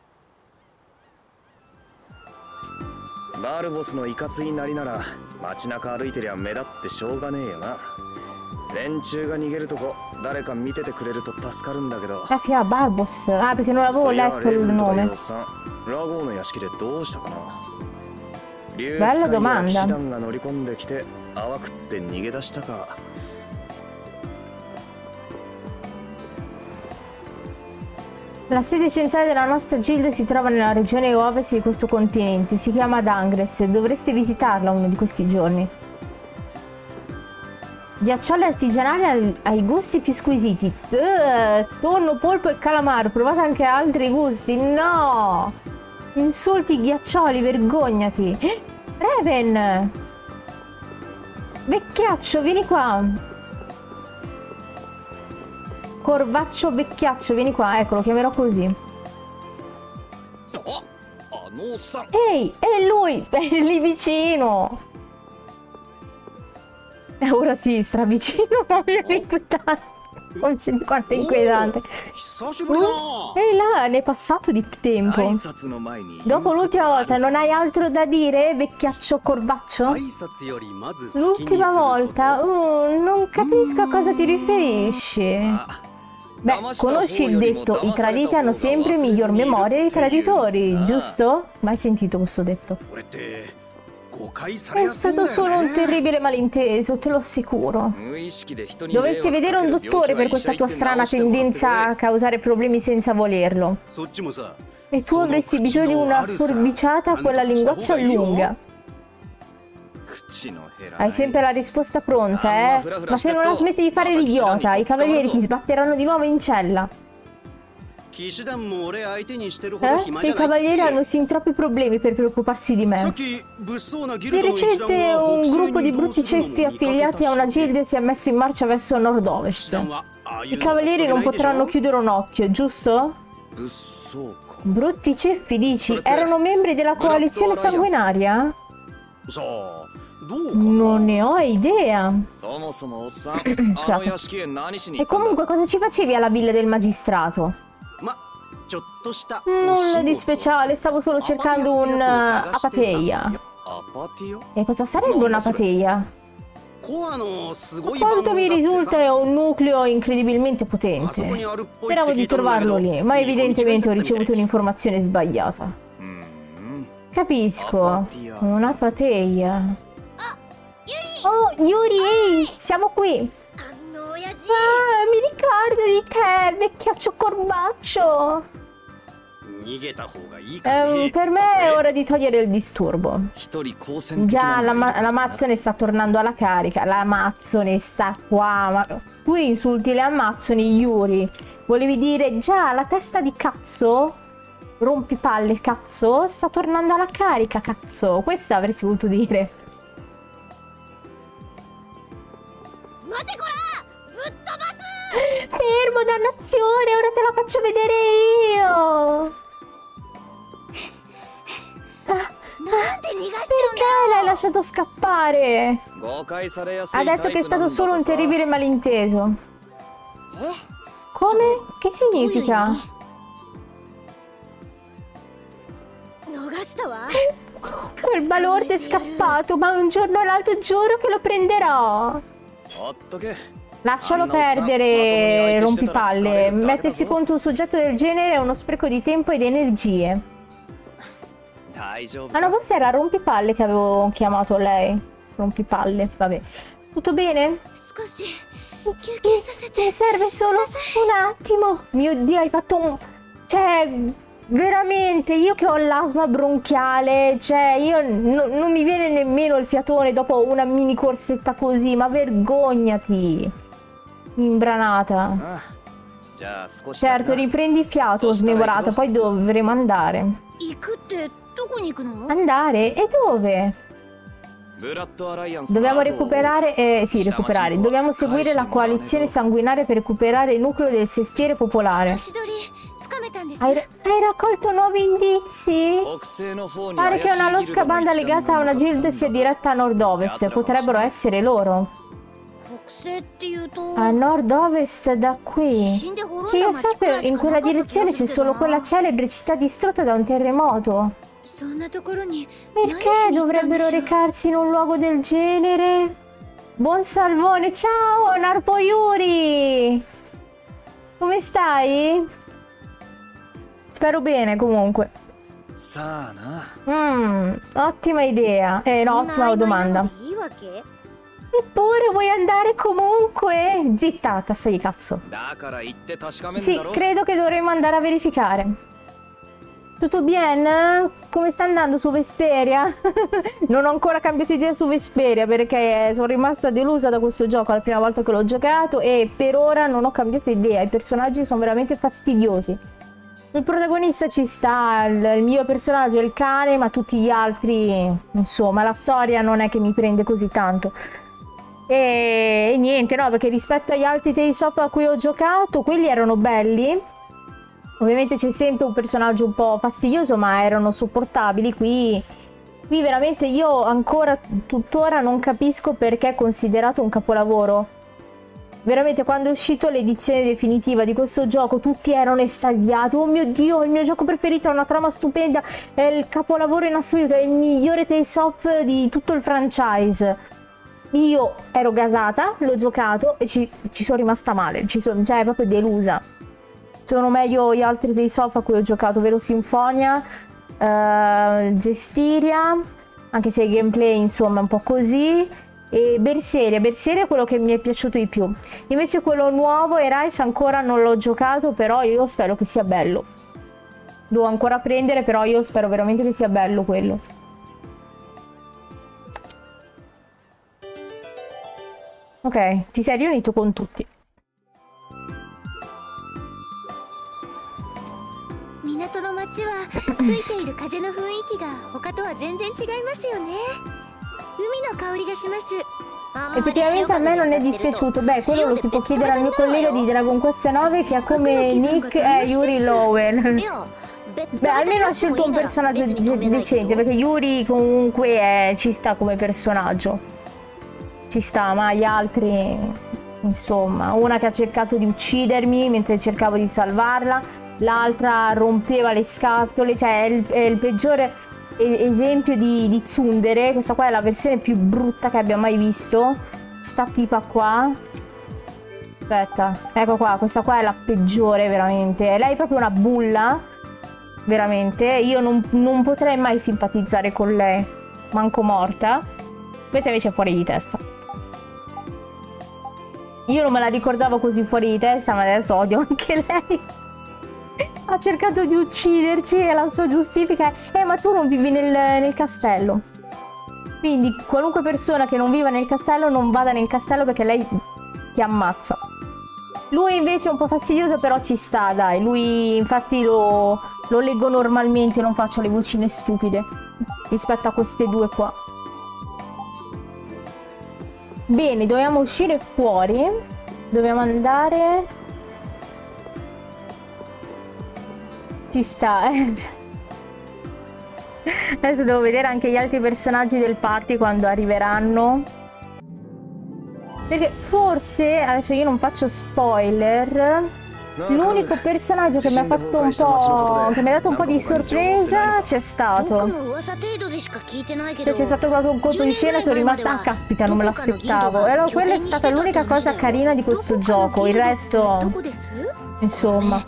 Barbosのいかついなりなら街中歩いてりゃ目立ってしょうがねえよな。連中が逃げるとこ誰か見ててくれると助かるんだけど。 Si chiama Barbos. Ah, perché non avevo letto il nome. ラゴーの屋敷でどうしたかな。 Bella domanda. 騎士団が乗り込んできて淡くって逃げ出したか。 La sede centrale della nostra gilda si trova nella regione ovest di questo continente. Si chiama Dangres. Dovreste visitarla uno di questi giorni. Ghiaccioli artigianali ai gusti più squisiti. Tonno, polpo e calamaro. Provate anche altri gusti. No! Insulti i ghiaccioli, vergognati. Raven! Vecchiaccio, vieni qua. Corvaccio vecchiaccio, vieni qua, ecco, lo chiamerò così. Ehi, è lui, è lì vicino. Ora sì, stravicino, ma mi è inquietante. Quanto è inquietante. Ehi là, ne è passato di tempo. Dopo l'ultima volta non hai altro da dire, vecchiaccio corvaccio? L'ultima volta? Non capisco a cosa ti riferisci. Beh, conosci il detto, i traditi hanno sempre miglior memoria dei traditori, giusto? Mai sentito questo detto? È stato solo un terribile malinteso, te lo assicuro. Dovresti vedere un dottore per questa tua strana tendenza a causare problemi senza volerlo. E tu avresti bisogno di una sforbiciata con la linguaccia lunga. Hai sempre la risposta pronta, eh? Ma se non la smetti di fare l'idiota, i cavalieri ti sbatteranno di nuovo in cella. I cavalieri hanno sin troppi problemi per preoccuparsi di me. Di recente un gruppo di brutti ceppi affiliati a una gilde si è messo in marcia verso nord-ovest. I cavalieri non potranno chiudere un occhio, giusto? Brutti ceppi, dici? Erano membri della coalizione sanguinaria? Non ne ho idea. E comunque cosa ci facevi alla villa del magistrato? Nulla di speciale, stavo solo cercando un apateia. E cosa sarebbe un'apateia? A quanto mi risulta è un nucleo incredibilmente potente. Speravo di trovarlo lì, ma evidentemente ho ricevuto un'informazione sbagliata. Capisco. Un'apateia. Oh, Yuri, ehi, siamo qui. Mi ricordo di te, vecchiaccio corbaccio. Per me è ora di togliere il disturbo. Già, l'Amazzone sta tornando alla carica. L'Amazzone sta qua. Ma tu insulti le Amazzoni, Yuri. Volevi dire, già, la testa di cazzo? Rompipalle, cazzo? Sta tornando alla carica, cazzo. Questo avresti voluto dire. Fermo, dannazione, ora te la faccio vedere io. Perché l'hai lasciato scappare? Ha detto che è stato solo un terribile malinteso. Come? Che significa? Quel balordo è scappato, ma un giorno o l'altro giuro che lo prenderò. Lascialo perdere, rompipalle. Mettersi contro un soggetto del genere è uno spreco di tempo ed energie. Ah no, forse era rompipalle che avevo chiamato lei. Rompipalle, vabbè. Tutto bene? Mi serve solo un attimo. Mio Dio, hai fatto un... Cioè, veramente, io che ho l'asma bronchiale, cioè, io non mi viene nemmeno il fiatone dopo una mini corsetta così, ma vergognati. Imbranata. Certo, riprendi fiato, smemorato, poi dovremo andare. Andare? E dove? Dobbiamo recuperare... sì, recuperare. Dobbiamo seguire la coalizione sanguinaria per recuperare il nucleo del sestiere popolare. Hai raccolto nuovi indizi? Pare che una losca banda legata a una gilde sia diretta a nord-ovest. Potrebbero essere loro. A nord-ovest da qui. Che io sappia, in quella direzione c'è solo quella celebre città distrutta da un terremoto. Perché dovrebbero recarsi in un luogo del genere? Buon salvone, ciao Narpo Yuri! Come stai? Spero bene comunque. Ottima idea. No, ottima domanda. Eppure vuoi andare comunque? Zitta, tasta di cazzo. Sì, credo che dovremmo andare a verificare. Tutto bene? Come sta andando su Vesperia? Non ho ancora cambiato idea su Vesperia perché sono rimasta delusa da questo gioco la prima volta che l'ho giocato e per ora non ho cambiato idea. I personaggi sono veramente fastidiosi. Il protagonista ci sta, il mio personaggio è il cane, ma tutti gli altri, insomma, la storia non è che mi prende così tanto. E niente, no, perché rispetto agli altri Tales of a cui ho giocato, quelli erano belli. Ovviamente c'è sempre un personaggio un po' fastidioso, ma erano sopportabili. Qui veramente io ancora tuttora non capisco perché è considerato un capolavoro. Veramente quando è uscito l'edizione definitiva di questo gioco tutti erano estasiati. Oh mio Dio, il mio gioco preferito, ha una trama stupenda, è il capolavoro in assoluto, è il migliore Tales of di tutto il franchise. Io ero gasata, l'ho giocato e ci sono rimasta male, cioè proprio delusa. Sono meglio gli altri Tales of a cui ho giocato, ovvero Sinfonia, Zestiria, anche se il gameplay insomma è un po' così, e Berseria è quello che mi è piaciuto di più. Invece quello nuovo, Arise, ancora non l'ho giocato, però io spero che sia bello. Devo ancora prendere, però io spero veramente che sia bello quello. Ok, ti sei riunito con tutti. 港の街は吹いている風の雰囲気が他とは全然違いますよね。海の香りがします。 Effettivamente a me non è dispiaciuto. Beh, quello lo si può chiedere al mio collega di Dragon Quest 9 che ha come nick Yuri Lowen. Beh, almeno ha scelto un personaggio decente, perché Yuri comunque ci sta come personaggio. Ci sta, ma gli altri... Insomma, una che ha cercato di uccidermi mentre cercavo di salvarla, l'altra rompeva le scatole, cioè è il peggiore esempio di tsundere. Questa qua è la versione più brutta che abbia mai visto. Sta pipa qua. Aspetta, ecco qua, questa qua è la peggiore veramente. Lei è proprio una bulla, veramente. Io non potrei mai simpatizzare con lei, manco morta. Questa invece è fuori di testa. Io non me la ricordavo così fuori di testa, ma adesso odio anche lei. Ha cercato di ucciderci e la sua giustifica è ma tu non vivi nel castello. Quindi qualunque persona che non viva nel castello non vada nel castello perché lei ti ammazza. Lui invece è un po' fastidioso, però ci sta, dai. Lui infatti lo leggo normalmente, non faccio le vocine stupide rispetto a queste due qua. Bene, dobbiamo uscire fuori. Dobbiamo andare... Ci sta, Adesso devo vedere anche gli altri personaggi del party quando arriveranno. Perché forse, adesso io non faccio spoiler, l'unico personaggio che mi ha fatto un po'... che mi ha dato un po' di sorpresa c'è stato. Cioè c'è stato proprio un colpo di scena e sono rimasta... Ah, caspita, non me l'aspettavo. E allora quella è stata l'unica cosa carina di questo gioco. Il resto... Insomma...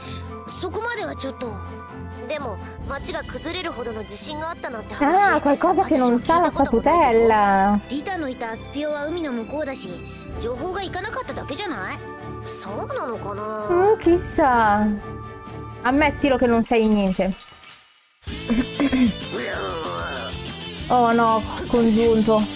Ah, qualcosa che non sa la Saputella. Chissà. Ammettilo che non sai niente. Oh no, congiunto.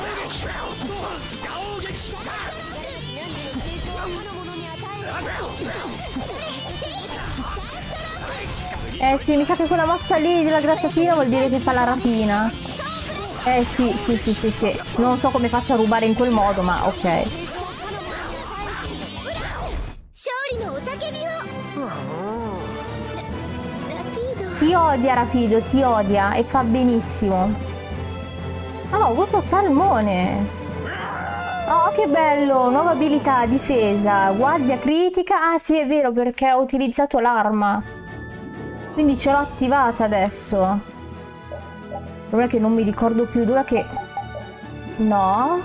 Sì, mi sa che quella mossa lì della grattatina vuol dire che fa la rapina. Sì. Non so come faccia a rubare in quel modo, ma ok. Ti odia Rapido, ti odia e fa benissimo. Oh, ho avuto salmone. Oh, che bello, nuova abilità, difesa, guardia critica. Ah sì, è vero, perché ho utilizzato l'arma. Quindi ce l'ho attivata adesso. Il problema è che non mi ricordo più dove che... No.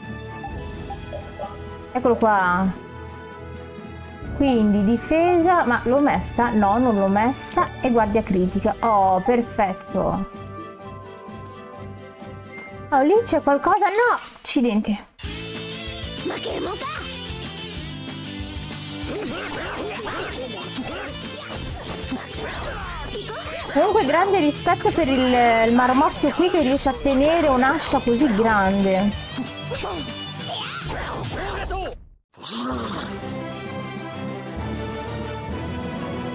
Eccolo qua. Quindi difesa... Ma l'ho messa? No, non l'ho messa. E guardia critica. Oh, perfetto. Oh, lì c'è qualcosa? No! Accidenti. Comunque grande rispetto per il marmocchio qui che riesce a tenere un'ascia così grande.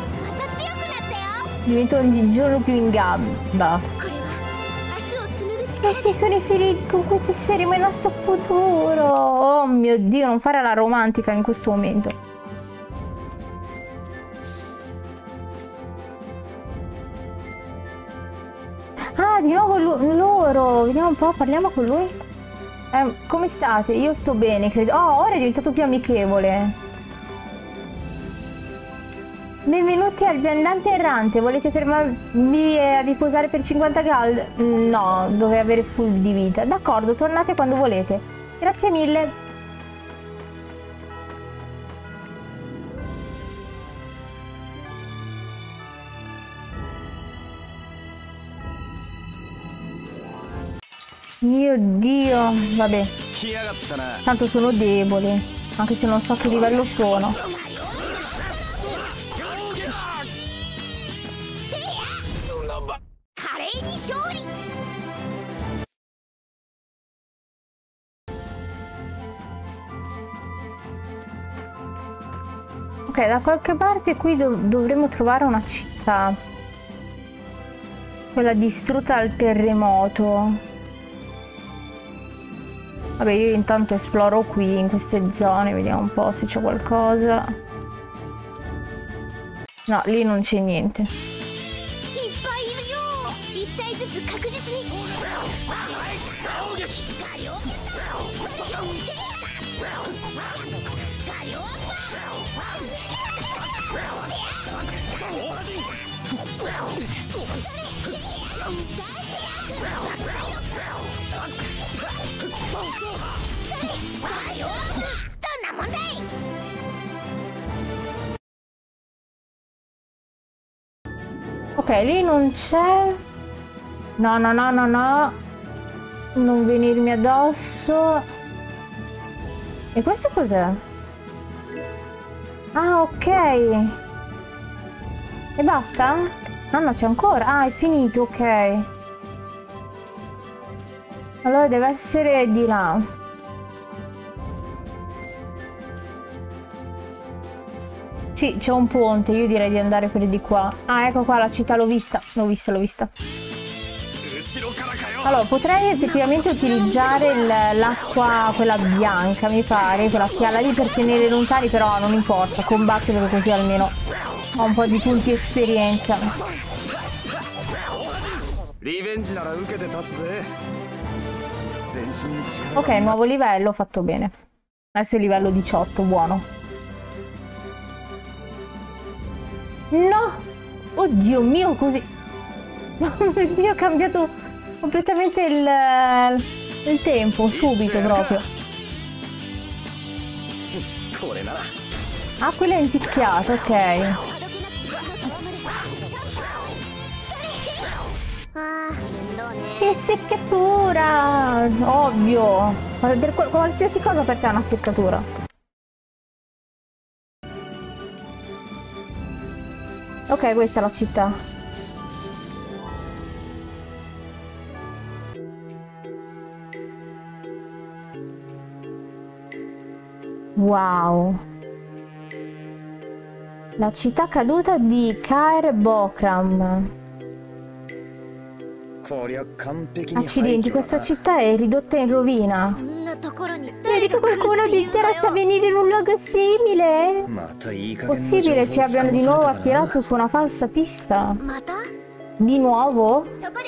Diventa ogni giorno più in gamba. Questi sono i figli con cui tesseremo il nostro futuro. Oh mio Dio, non fare la romantica in questo momento. Ah, di nuovo loro. Vediamo un po', parliamo con lui. Come state? Io sto bene, credo. Oh, ora è diventato più amichevole. Benvenuti al viandante errante. Volete fermarvi a riposare per 50 gal? No, dove avere full di vita. D'accordo, tornate quando volete. Grazie mille. Mio Dio, vabbè. Tanto sono debole, anche se non so che livello sono. Ok, da qualche parte qui dovremmo trovare una città. Quella distrutta dal terremoto. Vabbè, io intanto esploro qui in queste zone, vediamo un po' se c'è qualcosa. No, lì non c'è niente. Ok, lì non c'è. No, no, no, no, no. Non venirmi addosso. E questo cos'è? Ah, ok. E basta? Ah, no, c'è ancora. Ah, è finito, ok. Allora deve essere di là. Sì, c'è un ponte, io direi di andare per di qua. Ah, ecco qua la città, l'ho vista. L'ho vista, l'ho vista. Allora, potrei effettivamente utilizzare l'acqua, quella bianca, mi pare, quella fiala lì per tenere lontani, però non importa, combatterlo così almeno ho un po' di punti esperienza. Ok, nuovo livello, fatto bene. Adesso è livello 18, buono. No! Oddio mio, così... Io ho cambiato completamente il tempo, subito proprio. Ah, quello è impicchiato, ok. Che seccatura! Ovvio! Per qualsiasi cosa per te è una seccatura. Ok, questa è la città. Wow. La città caduta di Caer Bokram. Accidenti, questa città è ridotta in rovina. Vedi che qualcuno ti interessa a venire in un luogo simile? Possibile ci abbiano di nuovo attirato su una falsa pista? Di nuovo?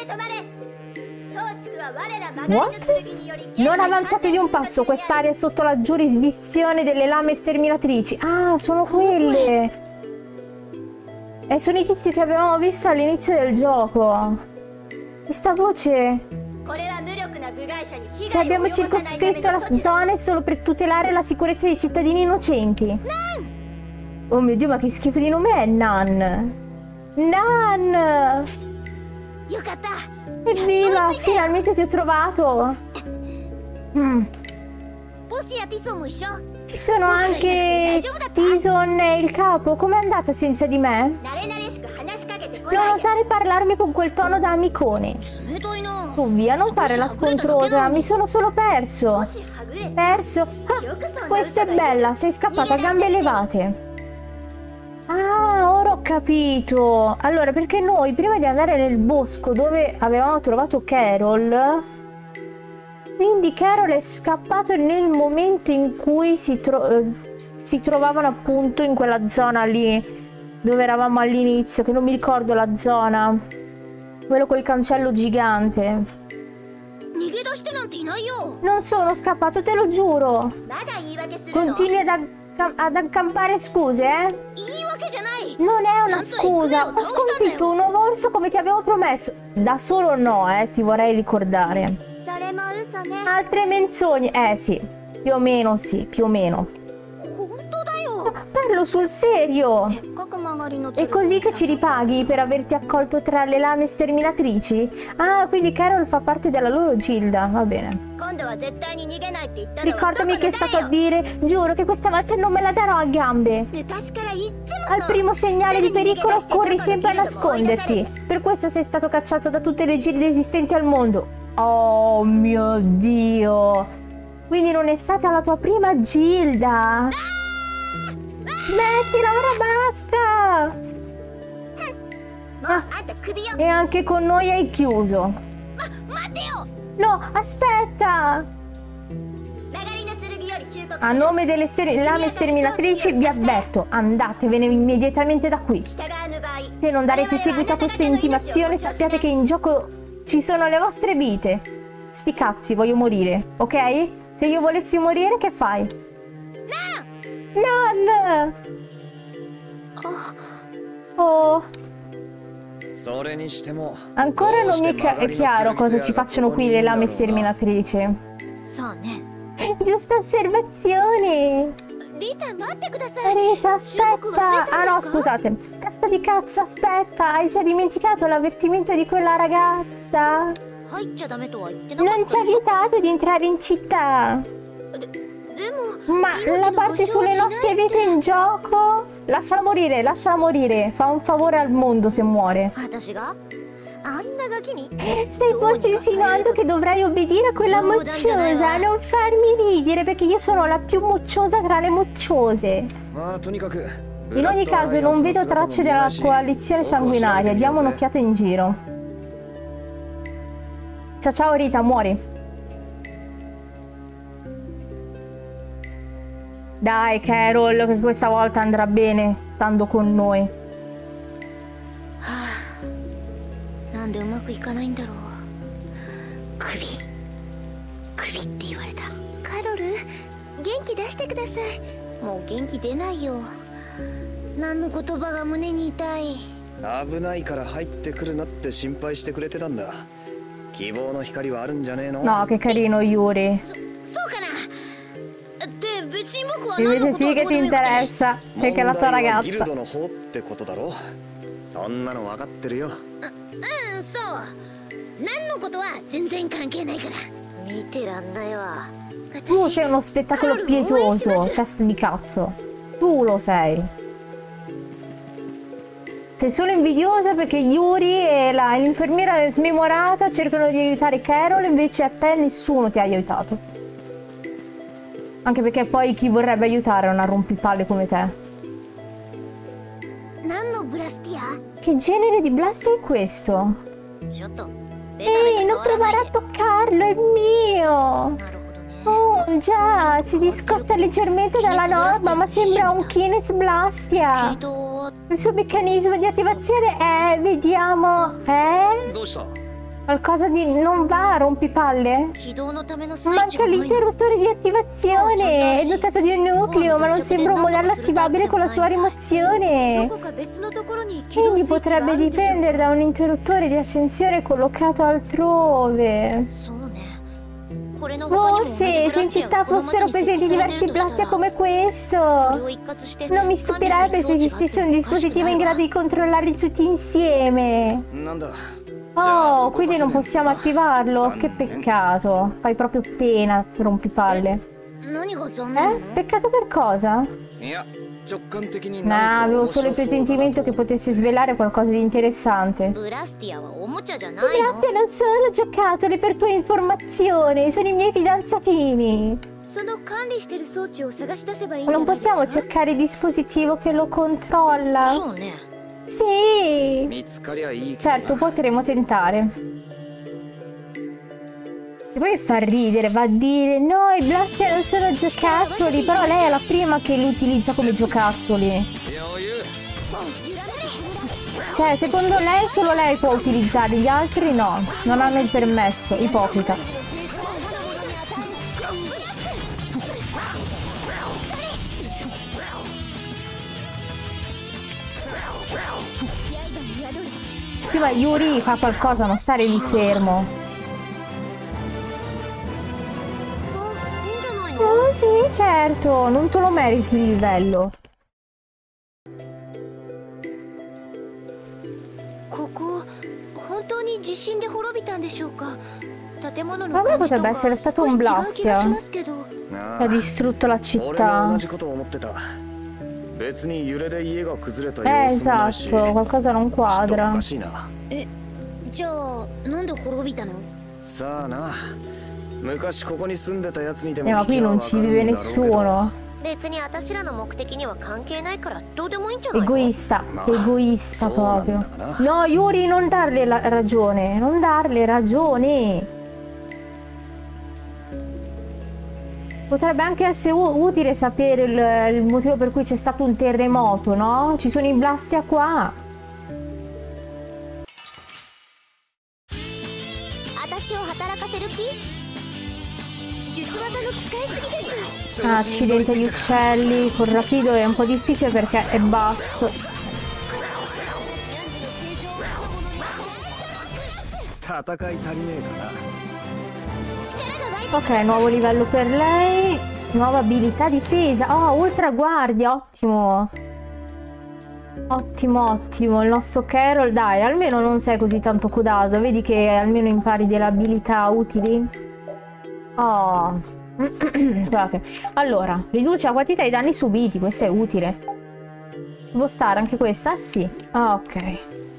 What? Non avanzate di un passo, quest'area è sotto la giurisdizione delle lame sterminatrici. Ah, sono quelle! E sono i tizi che abbiamo visto all'inizio del gioco. Questa voce... Se abbiamo circoscritto la zona è solo per tutelare la sicurezza dei cittadini innocenti. Oh mio Dio, ma che schifo di nome è Nan? Nan! Evviva, finalmente ti ho trovato! Ci sono anche Tison e il capo. Com'è andata senza di me? Non osare parlarmi con quel tono da amicone. Su via, non fare la scontrosa, mi sono solo perso. Perso? Ah, questa è bella, sei scappata a gambe levate. Ah, ora ho capito. Allora, perché noi prima di andare nel bosco dove avevamo trovato Carol, Quindi Carol è scappato nel momento in cui si trovavano appunto in quella zona lì dove eravamo all'inizio, che non mi ricordo la zona. Quello col cancello gigante. Non sono scappato, te lo giuro. Continui ad accampare scuse, Non è una scusa. Ho sconfitto un uovo orso come ti avevo promesso. Da solo no, ti vorrei ricordare. Altre menzogne. Sì, più o meno sì, più o meno. Parlo sul serio. È così che ci ripaghi per averti accolto tra le lame sterminatrici? Ah, quindi Carol fa parte della loro gilda, va bene. Ricordami che è stato a dire. Giuro che questa volta non me la darò a gambe. Al primo segnale di pericolo corri sempre a nasconderti. Per questo sei stato cacciato da tutte le gilde esistenti al mondo. Oh mio Dio. Quindi non è stata la tua prima gilda. Smettila, ora basta! E anche con noi hai chiuso. No, aspetta! A nome delle lame sterminatrici vi avverto, andatevene immediatamente da qui. Se non darete seguito a questa intimazione, sappiate che in gioco ci sono le vostre vite. Sti cazzi, voglio morire, ok? Se io volessi morire, che fai? Non! Oh. Ancora non mi è chiaro cosa ci facciano qui le lame sterminatrici. Giusta osservazione. Rita, aspetta. Ah no, scusate. Testa di cazzo, aspetta. Hai già dimenticato l'avvertimento di quella ragazza? Non ci ha vietato di entrare in città. Ma la parte sulle nostre vite in gioco? Lasciala morire, fa un favore al mondo se muore. Stai forse insinuando che dovrai obbedire a quella mocciosa? Non farmi ridere perché io sono la più mocciosa tra le mocciose. In ogni caso non vedo tracce della coalizione sanguinaria, diamo un'occhiata in giro. Ciao Rita, muori. Dai Carol, che questa volta andrà bene, stando con noi. Carol, genki dashite kudasai. Mou genki denai yo. Nan no kotoba ga mune ni itai. 危ないから入ってくるなって心配してくれてたんだ。希望の光はあるんじゃねえの? No, che carino Yuri. Invece sì che ti interessa, perché è la tua ragazza. Tu sei uno spettacolo pietoso, testa di cazzo. Tu lo sei. Sei solo invidiosa perché Yuri e l'infermiera smemorata cercano di aiutare Carol, invece a te nessuno ti ha aiutato. Anche perché poi chi vorrebbe aiutare una rompipalle come te? Che genere di Blastia è questo? Ehi, non provare a toccarlo, è mio! Oh, già, si discosta leggermente dalla norma, ma sembra un Kines Blastia. Il suo meccanismo di attivazione vediamo, qualcosa di non va, rompipalle? Manca l'interruttore di attivazione, è dotato di un nucleo, ma non sembra un modello attivabile con la sua rimozione. Quindi potrebbe dipendere da un interruttore di accensione collocato altrove. Forse, se in città fossero presenti diversi Blastia come questo, non mi stupirebbe se esistesse un dispositivo in grado di controllarli tutti insieme. Oh, quindi non possiamo attivarlo? Che peccato. Fai proprio pena, rompipalle. Peccato per cosa? No, avevo solo il presentimento che potesse svelare qualcosa di interessante. Blastia non sono giocattoli, per tua informazione, sono i miei fidanzatini. Non possiamo cercare il dispositivo che lo controlla? Sì. Certo, potremo tentare. E poi fa ridere, va a dire no, i blaster non sono giocattoli, però lei è la prima che li utilizza come giocattoli. Cioè, secondo lei solo lei può utilizzarli, gli altri no, non hanno il permesso, ipocrita. Sì, ma Yuri fa qualcosa, non stare lì fermo. Oh, sì, certo, non te lo meriti il livello. Vabbè, potrebbe essere stato un blast che ha distrutto la città. Esatto, qualcosa non quadra. Ma qui non ci vive nessuno. Egoista, egoista proprio. No, Yuri, non darle ragione, non darle ragione. Potrebbe anche essere utile sapere il motivo per cui c'è stato un terremoto, no? Ci sono i blast qua. Accidente agli uccelli, con rapido è un po' difficile perché è basso. Ok, nuovo livello per lei, nuova abilità difesa. Oh, ultra guardia, ottimo. Ottimo, ottimo, il nostro Carol, dai, almeno non sei così tanto codato, vedi che almeno impari delle abilità utili. Oh, scusate. Allora, riduce la quantità di danni subiti, questa è utile. Può stare anche questa? Sì. Ah, ok.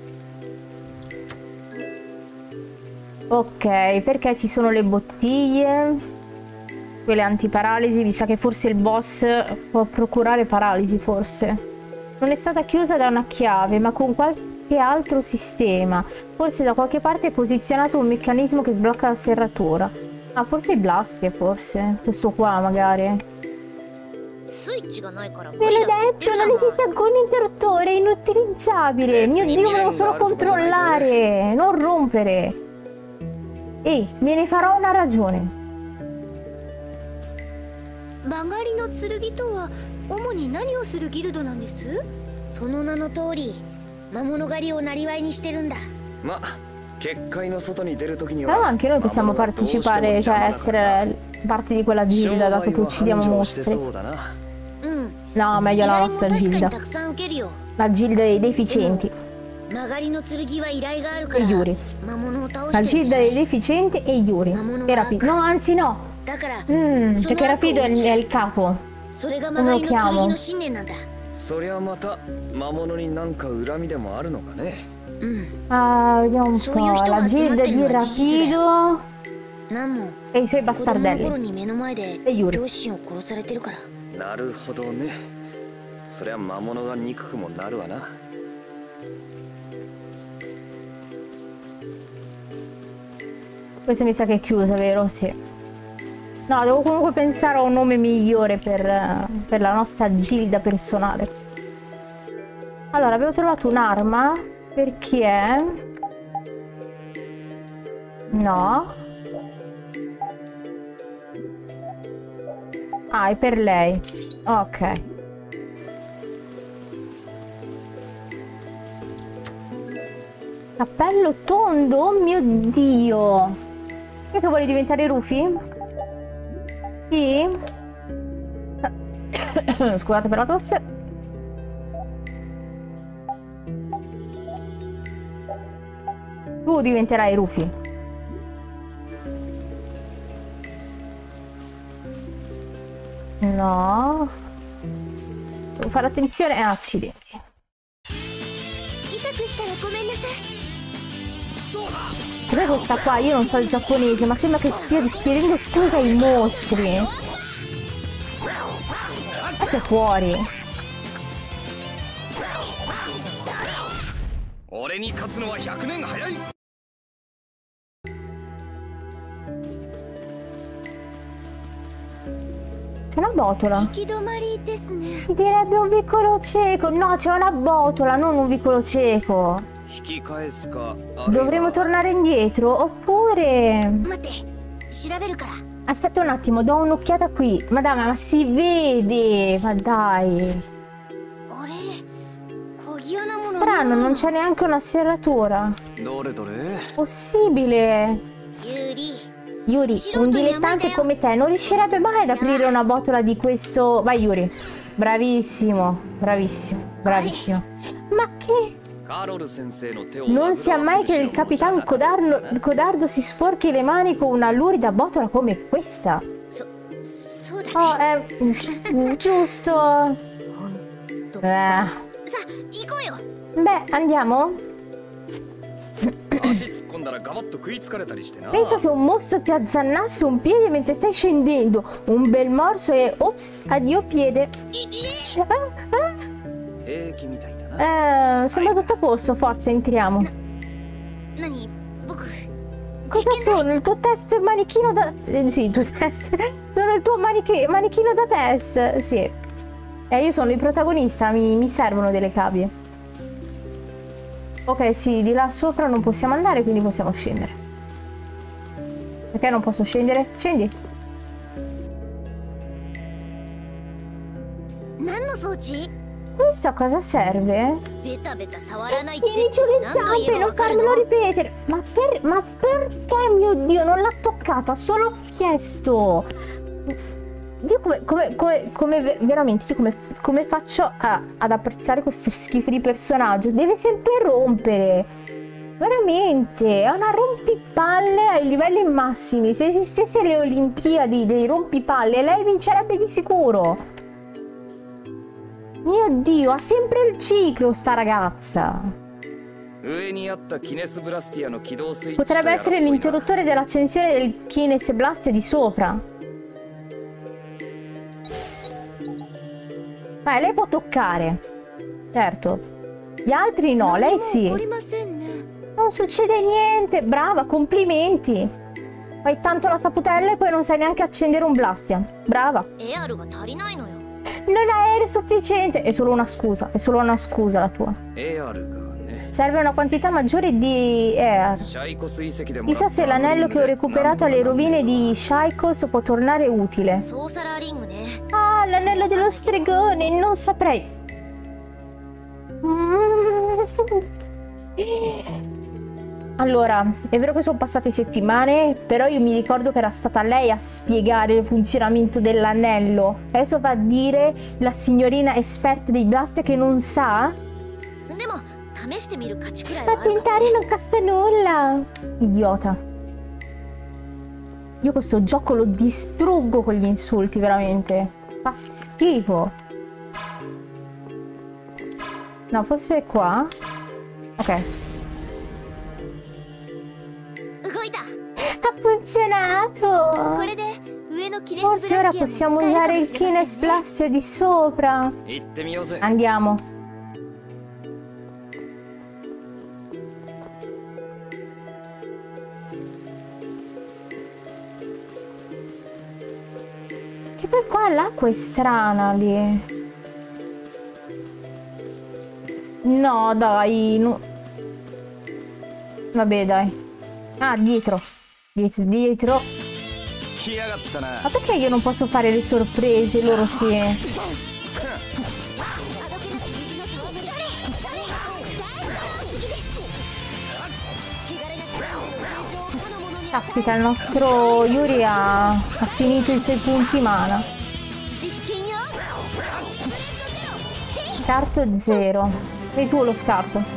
Ok, perché ci sono le bottiglie, quelle antiparalisi, mi sa che forse il boss può procurare paralisi, forse. Non è stata chiusa da una chiave, ma con qualche altro sistema. Forse da qualche parte è posizionato un meccanismo che sblocca la serratura. Ah, forse i blaster, forse. Questo qua, magari. Ve l'ho detto, non esiste ancora un interruttore, è inutilizzabile. Mio Dio, me lo solo controllare, non rompere. Ehi, me ne farò una ragione. Magari no tsurugi to wa omoni nani o suru guildo nan desu? Sono nano tori, mamonogari o nariwai ni shiteるんだ. Però anche noi possiamo partecipare, cioè essere parte di quella gilda, dato che uccidiamo mostri. No, meglio la nostra gilda. La gilda dei deficienti. E Yuri. La gilda dei deficienti e Yuri. Che rapido. No, anzi no. Perché rapido è il capo. Come lo chiamo? Ah, vediamo un po'. La gilda di rapido e i suoi bastardelli. E Yuri. Questa mi sa che è chiusa, vero? Sì. No, devo comunque pensare a un nome migliore per la nostra gilda personale. Allora, abbiamo trovato un'arma. Per chi è? No. Ah, è per lei. Ok. Cappello tondo? Oh mio Dio! Chi è che vuole diventare Rufy? Chi? Scusate per la tosse. Tu diventerai Rufy. No. Devo fare attenzione. Accidenti. Cos'è questa qua? Io non so il giapponese, ma sembra che stia chiedendo scusa ai mostri. Ma sei fuori. C'è una botola. 行き止まりですね。 Si direbbe un vicolo cieco. No, c'è una botola, non un vicolo cieco. 引き返すかあるい Dovremmo は tornare indietro. Oppure... 待って調べるから。 Aspetta un attimo, do un'occhiata qui. Ma dai, ma si vede. Ma dai. あれ鍵穴も Strano, non c'è neanche una serratura. どれどれ Possibile. ユリ Yuri, un dilettante come te non riuscirebbe mai ad aprire una botola di questo... Vai Yuri. Bravissimo, bravissimo, bravissimo. Ma che... カロル先生の手を Non sia 煩わ mai せ che る il 代物じゃ capitan なかった Codardo si sporchi le mani con una lurida botola come questa. そうだね。 Oh, è giusto. ほんと。 Eh. さあ行こうよ。 Beh, andiamo? 足突っ込んだらガバッと食いつかれたりしてな Pensa se un mostro ti azzannasse un piede mentre stai scendendo. Un bel morso e... Ops, addio piede. 平気みたいだな Sembra tutto a posto, forza, entriamo. 何僕 Cosa sono? Il tuo test manichino da... sì, il tuo test. Sono il tuo manichino da test, sì. Io sono il protagonista, mi servono delle cavie. Ok, sì, di là sopra non possiamo andare, quindi possiamo scendere. Perché non posso scendere? Scendi. 何の装置？ Questo a cosa serve? ベタベタ触らないって Tieni giù le 何度言 zampe, えば non わかる farmelo の？ ripetere. Ma perché, mio Dio, non l'ha toccata? Ha solo chiesto. Dio, veramente, io come faccio ad apprezzare questo schifo di personaggio? Deve sempre rompere. Veramente, è una rompipalle ai livelli massimi. Se esistesse le Olimpiadi dei rompipalle, lei vincerebbe di sicuro. Mio Dio, ha sempre il ciclo sta ragazza. 上にあったキネスブラスティアの起動スイッチと Potrebbe やらっぽ essere いな l'interruttore dell'accensione del Kines Blast di sopra. Lei può toccare. Certo. Gli altri no, lei 起 sì. こりませんね。 Non succede niente. Brava, complimenti. Fai tanto la saputella e poi non sai neanche accendere un Blastian. Brava. エアルが足りないのよ。 Non ha aereo sufficiente. È solo una scusa. È solo una scusa la tua. エアルがね Serve una quantità maggiore di air. シャイコス遺跡でもらった Chissà se l'anello che ho recuperato alle rovine di Shaikos può tornare utile. ソーサラーリングね。 Ah, l'anello dello stregone, non saprei. Allora, è vero che sono passate settimane, però io mi ricordo che era stata lei a spiegare il funzionamento dell'anello. Adesso va a dire la signorina esperta dei blast che non sa? でも試してみる価値くらいは Ma あるかも tentare non costa nulla. Idiota. Io questo gioco lo distruggo con gli insulti, veramente. Fa schifo. No, forse è qua. Ok. 動いた。 Ha funzionato! これで上のキネスブラス Forse ティア ora も possiamo 使えるか usare も il しれま Kines せんね。 Blaster di sopra. 行ってみようぜ Andiamo. Che poi qua l'acqua è strana lì. No, dai. Vabbè, dai. Ah, dietro. Dietro. 来やがったな Ma perché io non posso fare le sorprese? Loro sì. あどけない水の戯れ。それスター好きです。汚れなき男女の成長を他の者に Caspita, il nostro Yuri ha finito i suoi punti mana. 実験よ。 Scarto 0. E tu lo scarto.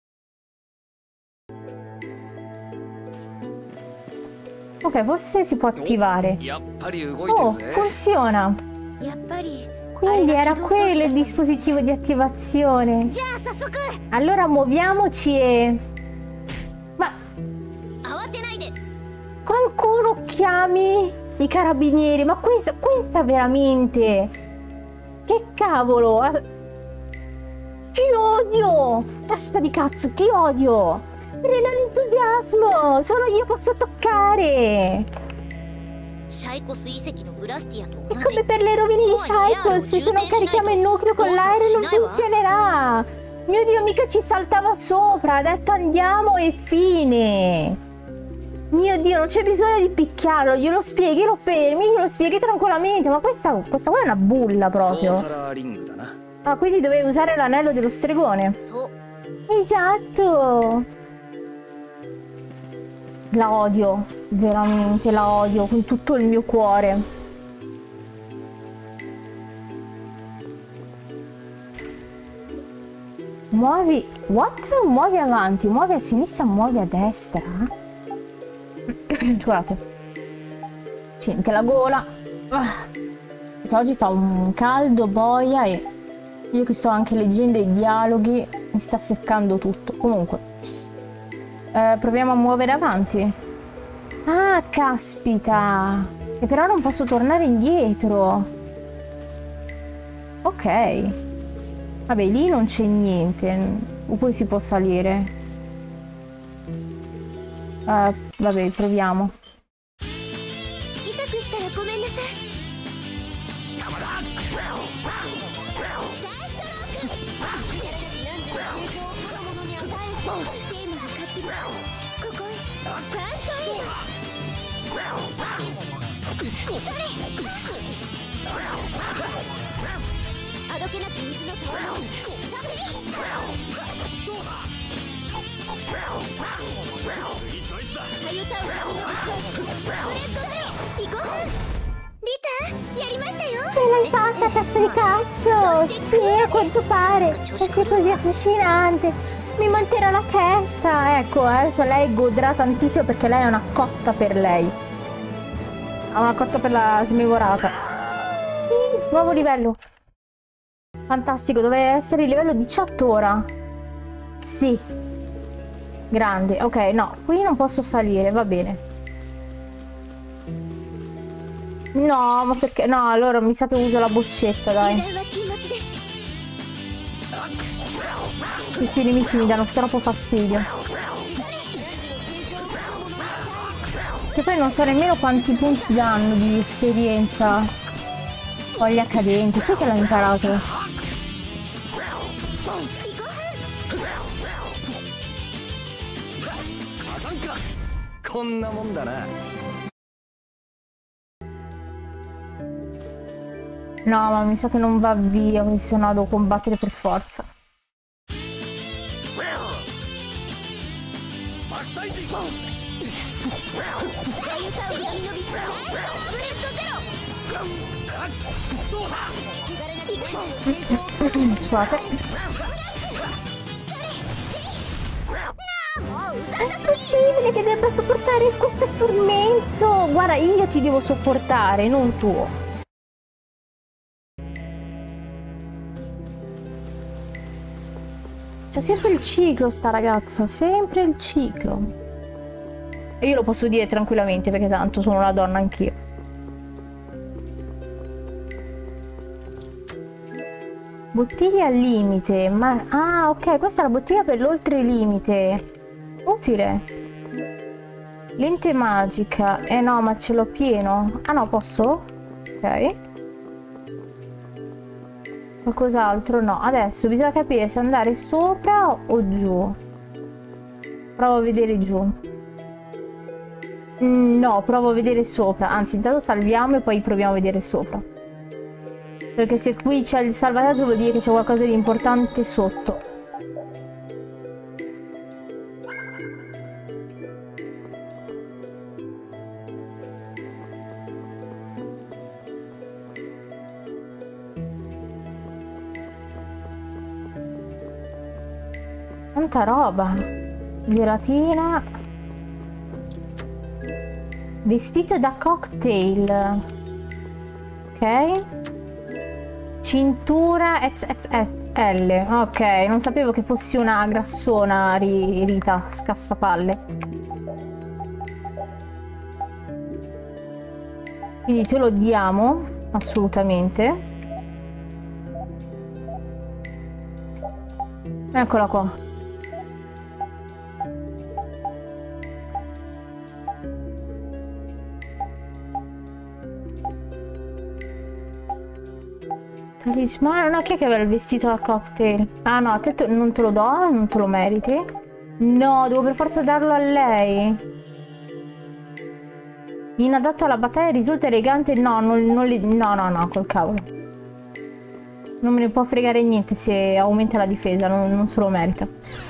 Ok, forse si può attivare. やっぱり動いてる Oh, ぜ funziona. やっぱり Quindi era quello il dispositivo di attivazione. じゃあ早速 Allora muoviamoci e... Ma 慌てないで。 qualcuno chiami i carabinieri. Ma questa veramente... Che cavolo? Ti odio! Testa di cazzo, ti odio! Frena l'entusiasmo! Solo io posso toccare! シャイコス遺跡のグラスティアと È 同じ。 come per le rovine di Shaikos, se non carichiamo il nucleo con l'aereo non funzionerà. Mio Dio, mica ci saltava sopra, ha detto andiamo e fine. Mio Dio, non c'è bisogno di picchiarlo, glielo spieghi, lo fermi, glielo spieghi tranquillamente. Ma questa qua è una bulla ソー proprio. サラーリングだな。 Ah, quindi dovevi usare l'anello dello stregone. そう。 Esatto. La odio, veramente la odio con tutto il mio cuore. Muovi... What? Muovi avanti, muovi a sinistra, muovi a destra. Scusate. Sente la gola. Perché oggi fa un caldo boia e io che sto anche leggendo i dialoghi mi sta seccando tutto. Comunque. Proviamo a muovere avanti. Ah, caspita. E però non posso tornare indietro. Ok. Vabbè, lì non c'è niente. Oppure si può salire. Vabbè, proviamo. 痛くしたらごめんなさい。スターストローク。何時の成長を子供に与え、聖なる活力。ここへ。ファーストエイド。それ。あどけなき水の通り。シャブリー。そうだ。かゆたう髪の後ろ。スプレッドゼロ。行こう。リタ、やりましたよ。 Ce l'hai fatta, testa di cazzo! Sì, a quanto pare. E sei così affascinante. Mi monterà la testa. Ecco, adesso lei godrà tantissimo perché lei è una cotta per lei. Ha una cotta per la smevorata. Nuovo livello. Fantastico, dove essere il livello 18 ora. Sì. Grande. Ok, no, qui non posso salire, va bene. No, ma perché? No, allora mi sa che uso la boccetta, dai. Questi nemici mi danno troppo fastidio. Che poi non so nemmeno quanti punti danno di esperienza. Foglia cadente, chi è che l'ha imparato? こんなもんだな。 No, ma mi sa che non va via, quindi se no devo combattere per forza. Scusate. È possibile che debba sopportare questo tormento? Guarda, io ti devo sopportare, non tu. C'è sempre il ciclo sta ragazza, sempre il ciclo. E io lo posso dire tranquillamente perché tanto sono una donna anch'io. Bottiglia al limite, ma... Ah, ok, questa è la bottiglia per l'oltrelimite. Utile. Lente magica. No, ma ce l'ho pieno. Ah no, posso? Ok. Qualcos'altro? No. Adesso bisogna capire se andare sopra o giù. Provo a vedere giù. No, provo a vedere sopra. Anzi, intanto salviamo e poi proviamo a vedere sopra. Perché se qui c'è il salvataggio vuol dire che c'è qualcosa di importante sotto. Tanta roba. Gelatina. Vestito da cocktail. Ok. Cintura XXL. Ok, non sapevo che fossi una grassona, Rita, scassapalle. Quindi te lo diamo, assolutamente. Eccola qua. Talismano, no, chi è che aveva il vestito da cocktail? Ah no, a te non te lo do, non te lo meriti. No, devo per forza darlo a lei. Inadatto alla battaglia, risulta elegante. No, no, col cavolo. Non me ne può fregare niente se aumenta la difesa, non se lo merita.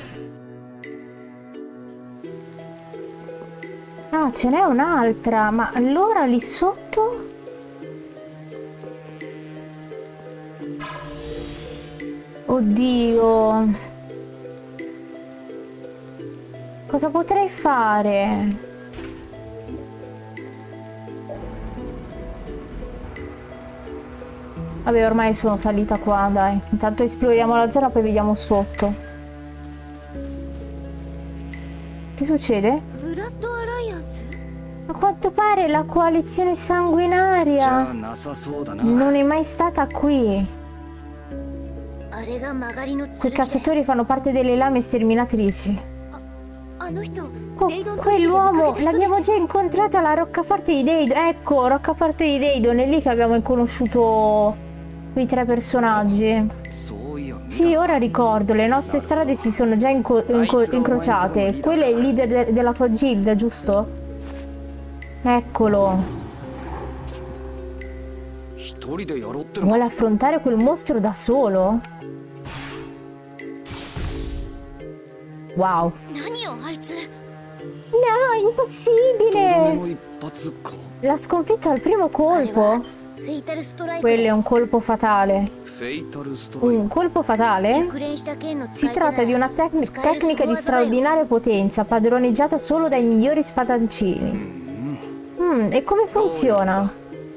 Ah, ce n'è un'altra, ma allora lì sotto... Oddio. Cosa potrei fare? Vabbè, ormai sono salita qua, dai. Intanto esploriamo la zona, poi vediamo sotto. Che succede? A quanto pare la coalizione sanguinaria non è mai stata qui. Quei cacciatori fanno parte delle lame sterminatrici. Oh, quell'uomo l'abbiamo già incontrato alla roccaforte di Deidon. Ecco, roccaforte di Deidon, è lì che abbiamo conosciuto quei 3 personaggi. Sì, ora ricordo, le nostre strade si sono già incrociate. Quello è il leader della tua gilda, giusto? Eccolo. Vuole affrontare quel mostro da solo? Wow. No, impossibile! L'ha sconfitto al primo colpo? Quello è un colpo fatale. Un colpo fatale? Si tratta di una tecnica di straordinaria potenza, padroneggiata solo dai migliori spadaccini. E come funziona?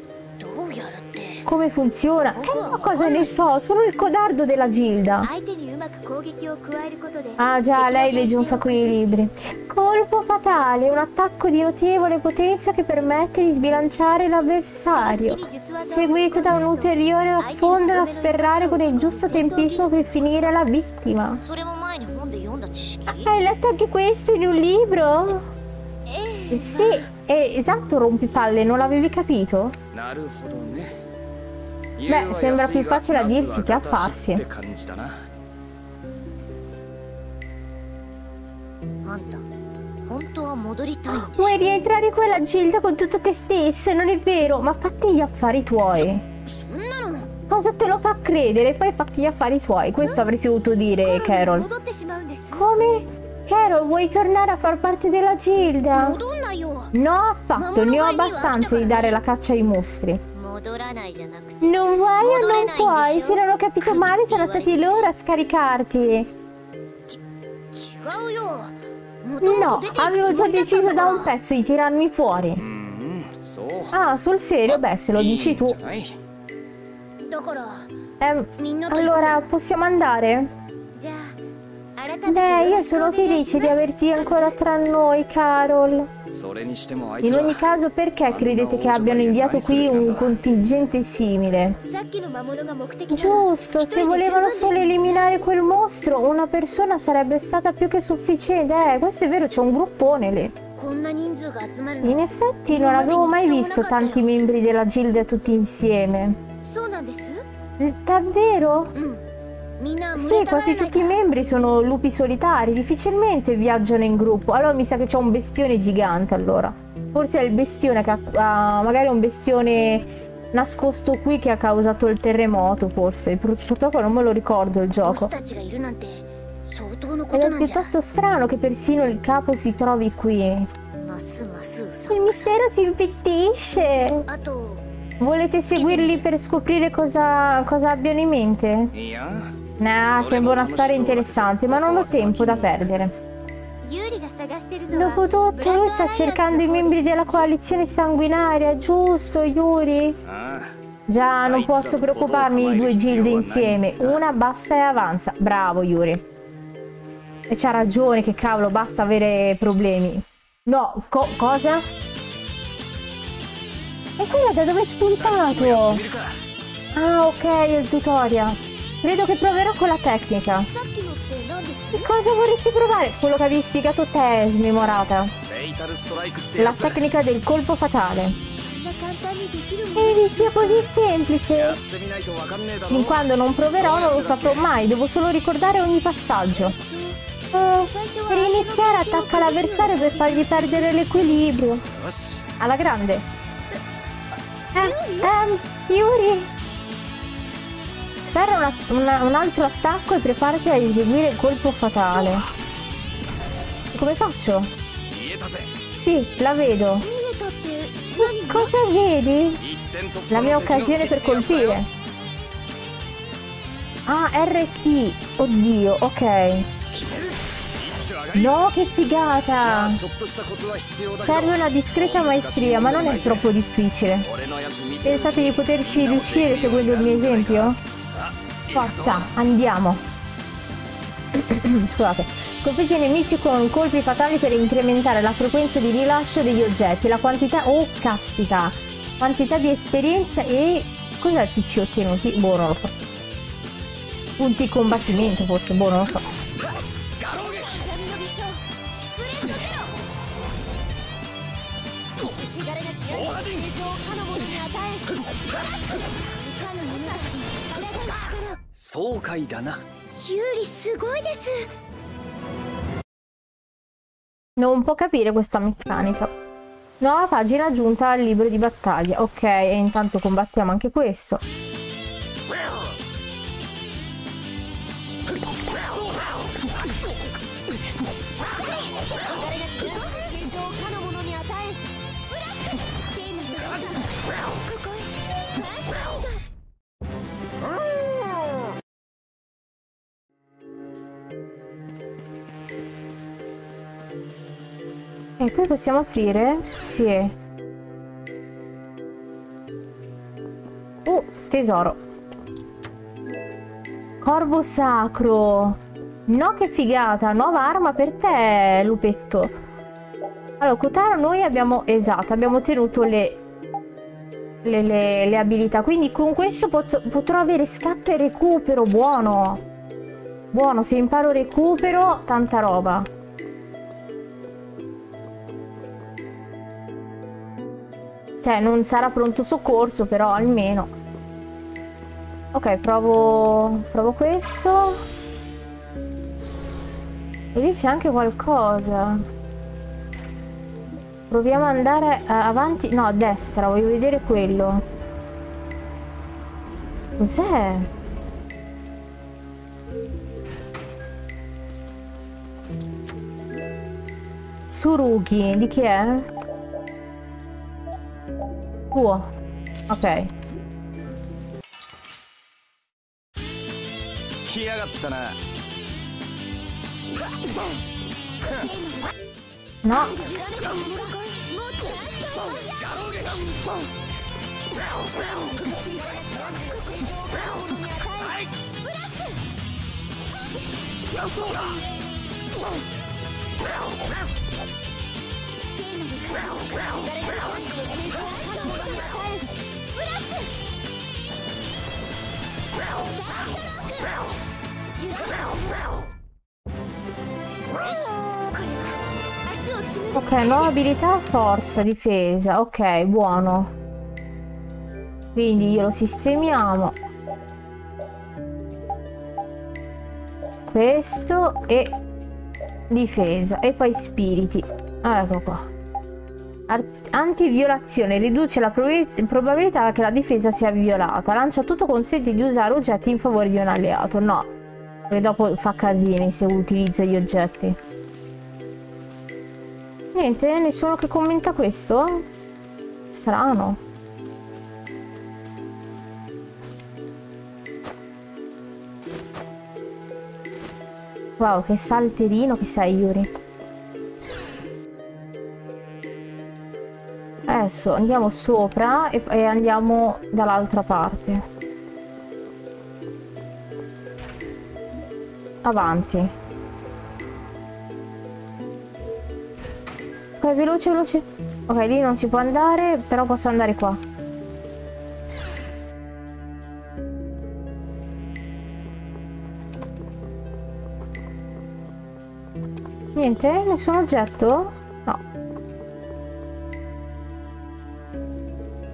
Come funziona? Ma cosa ne so, sono il codardo della gilda. Ah già, lei legge un sacco di libri. Colpo fatale, un attacco di notevole potenza che permette di sbilanciare l'avversario, seguito da un ulteriore affondo da sferrare con il giusto tempismo per finire la vittima. Hai letto anche questo in un libro? Sì, esatto, rompipalle, non l'avevi capito? Beh, sembra più facile a dirsi che a farsi. Vuoi rientrare in quella gilda con tutto te stesso? Non è vero, ma fatti gli affari tuoi. Cosa te lo fa credere? Poi fatti gli affari tuoi. Questo avresti dovuto dire, Carol. Come? Carol, vuoi tornare a far parte della gilda? No, affatto, ne ho abbastanza di dare la caccia ai mostri. Non vuoi o non puoi? Se non ho capito male, sono stati loro a scaricarti. No, avevo già deciso da un pezzo di tirarmi fuori. Ah, sul serio? Beh, se lo dici tu. Allora, possiamo andare? Beh, io sono felice di averti ancora tra noi, Carol. In ogni caso, perché credete che abbiano inviato qui un contingente simile? Giusto, se volevano solo eliminare quel mostro, una persona sarebbe stata più che sufficiente. Questo è vero, c'è un gruppone lì. In effetti, non avevo mai visto tanti membri della gilda tutti insieme. Davvero? Sì, quasi tutti i membri sono lupi solitari, difficilmente viaggiano in gruppo. Allora mi sa che c'è un bestione gigante, allora. Forse è il bestione che ha magari un bestione nascosto qui che ha causato il terremoto, forse. Purtroppo non me lo ricordo il gioco. Ed è piuttosto strano che persino il capo si trovi qui. Il mistero si infittisce. Volete seguirli per scoprire cosa abbiano in mente? Nah, sembra una storia interessante, ma non ho tempo da perdere. Dopotutto, lui sta cercando i membri della coalizione sanguinaria, giusto, Yuri? Già, non posso preoccuparmi di 2 gilde insieme. Una basta e avanza. Bravo, Yuri. E c'ha ragione, che cavolo, basta avere problemi. No, cosa? E quello da dove è spuntato? Ah, ok, è il tutorial. Credo che proverò con la tecnica. Che cosa vorresti provare? Quello che avevi spiegato te, smemorata. La tecnica del colpo fatale. Vedi, sia così semplice. Fin quando non proverò non lo saprò mai, devo solo ricordare ogni passaggio. Per iniziare attacca l'avversario per fargli perdere l'equilibrio. Alla grande. Yuri. Sferra un altro attacco e preparati a eseguire il colpo fatale. Come faccio? Sì, la vedo. Cosa vedi? La mia occasione per colpire. Ah, RT. Oddio, ok. No, che figata! Serve una discreta maestria, ma non è troppo difficile. Pensate di poterci riuscire seguendo il mio esempio? Forza, andiamo. Scusate. Colpisce i nemici con colpi fatali per incrementare la frequenza di rilascio degli oggetti, la quantità... Oh, caspita! Quantità di esperienza e... Cos'è il PC ottenuti? Boh, non lo so. Punti combattimento, forse. Boh, non lo so. Non può capire questa meccanica. Nuova pagina aggiunta al libro di battaglia. Ok, e intanto combattiamo anche questo. E poi possiamo aprire? Sì. Tesoro. Corvo sacro. No, che figata. Nuova arma per te, lupetto. Allora, Kotaro noi abbiamo... Esatto, abbiamo ottenuto le abilità. Quindi con questo potrò avere scatto e recupero. Buono. Buono, se imparo recupero, tanta roba. Cioè, non sarà pronto soccorso, però almeno. Ok, provo questo. E lì c'è anche qualcosa. Proviamo ad andare avanti. No, a destra, voglio vedere quello. Cos'è? Tsurugi, di chi è? Tuo. Ok. No. Ok, nuova abilità, forza, difesa. Ok, buono. Quindi glielo sistemiamo. Questo e difesa. E poi spiriti. Ecco qua. Antiviolazione. Riduce la probabilità che la difesa sia violata. Lancia tutto, consente di usare oggetti in favore di un alleato. No. Perché dopo fa casini se utilizza gli oggetti. Niente, nessuno che commenta questo? Strano. Wow, che salterino che sei, Yuri. Adesso andiamo sopra e andiamo dall'altra parte. Avanti. Ok, veloce, veloce. Ok, lì non si può andare, però posso andare qua. Niente? Nessun oggetto? No.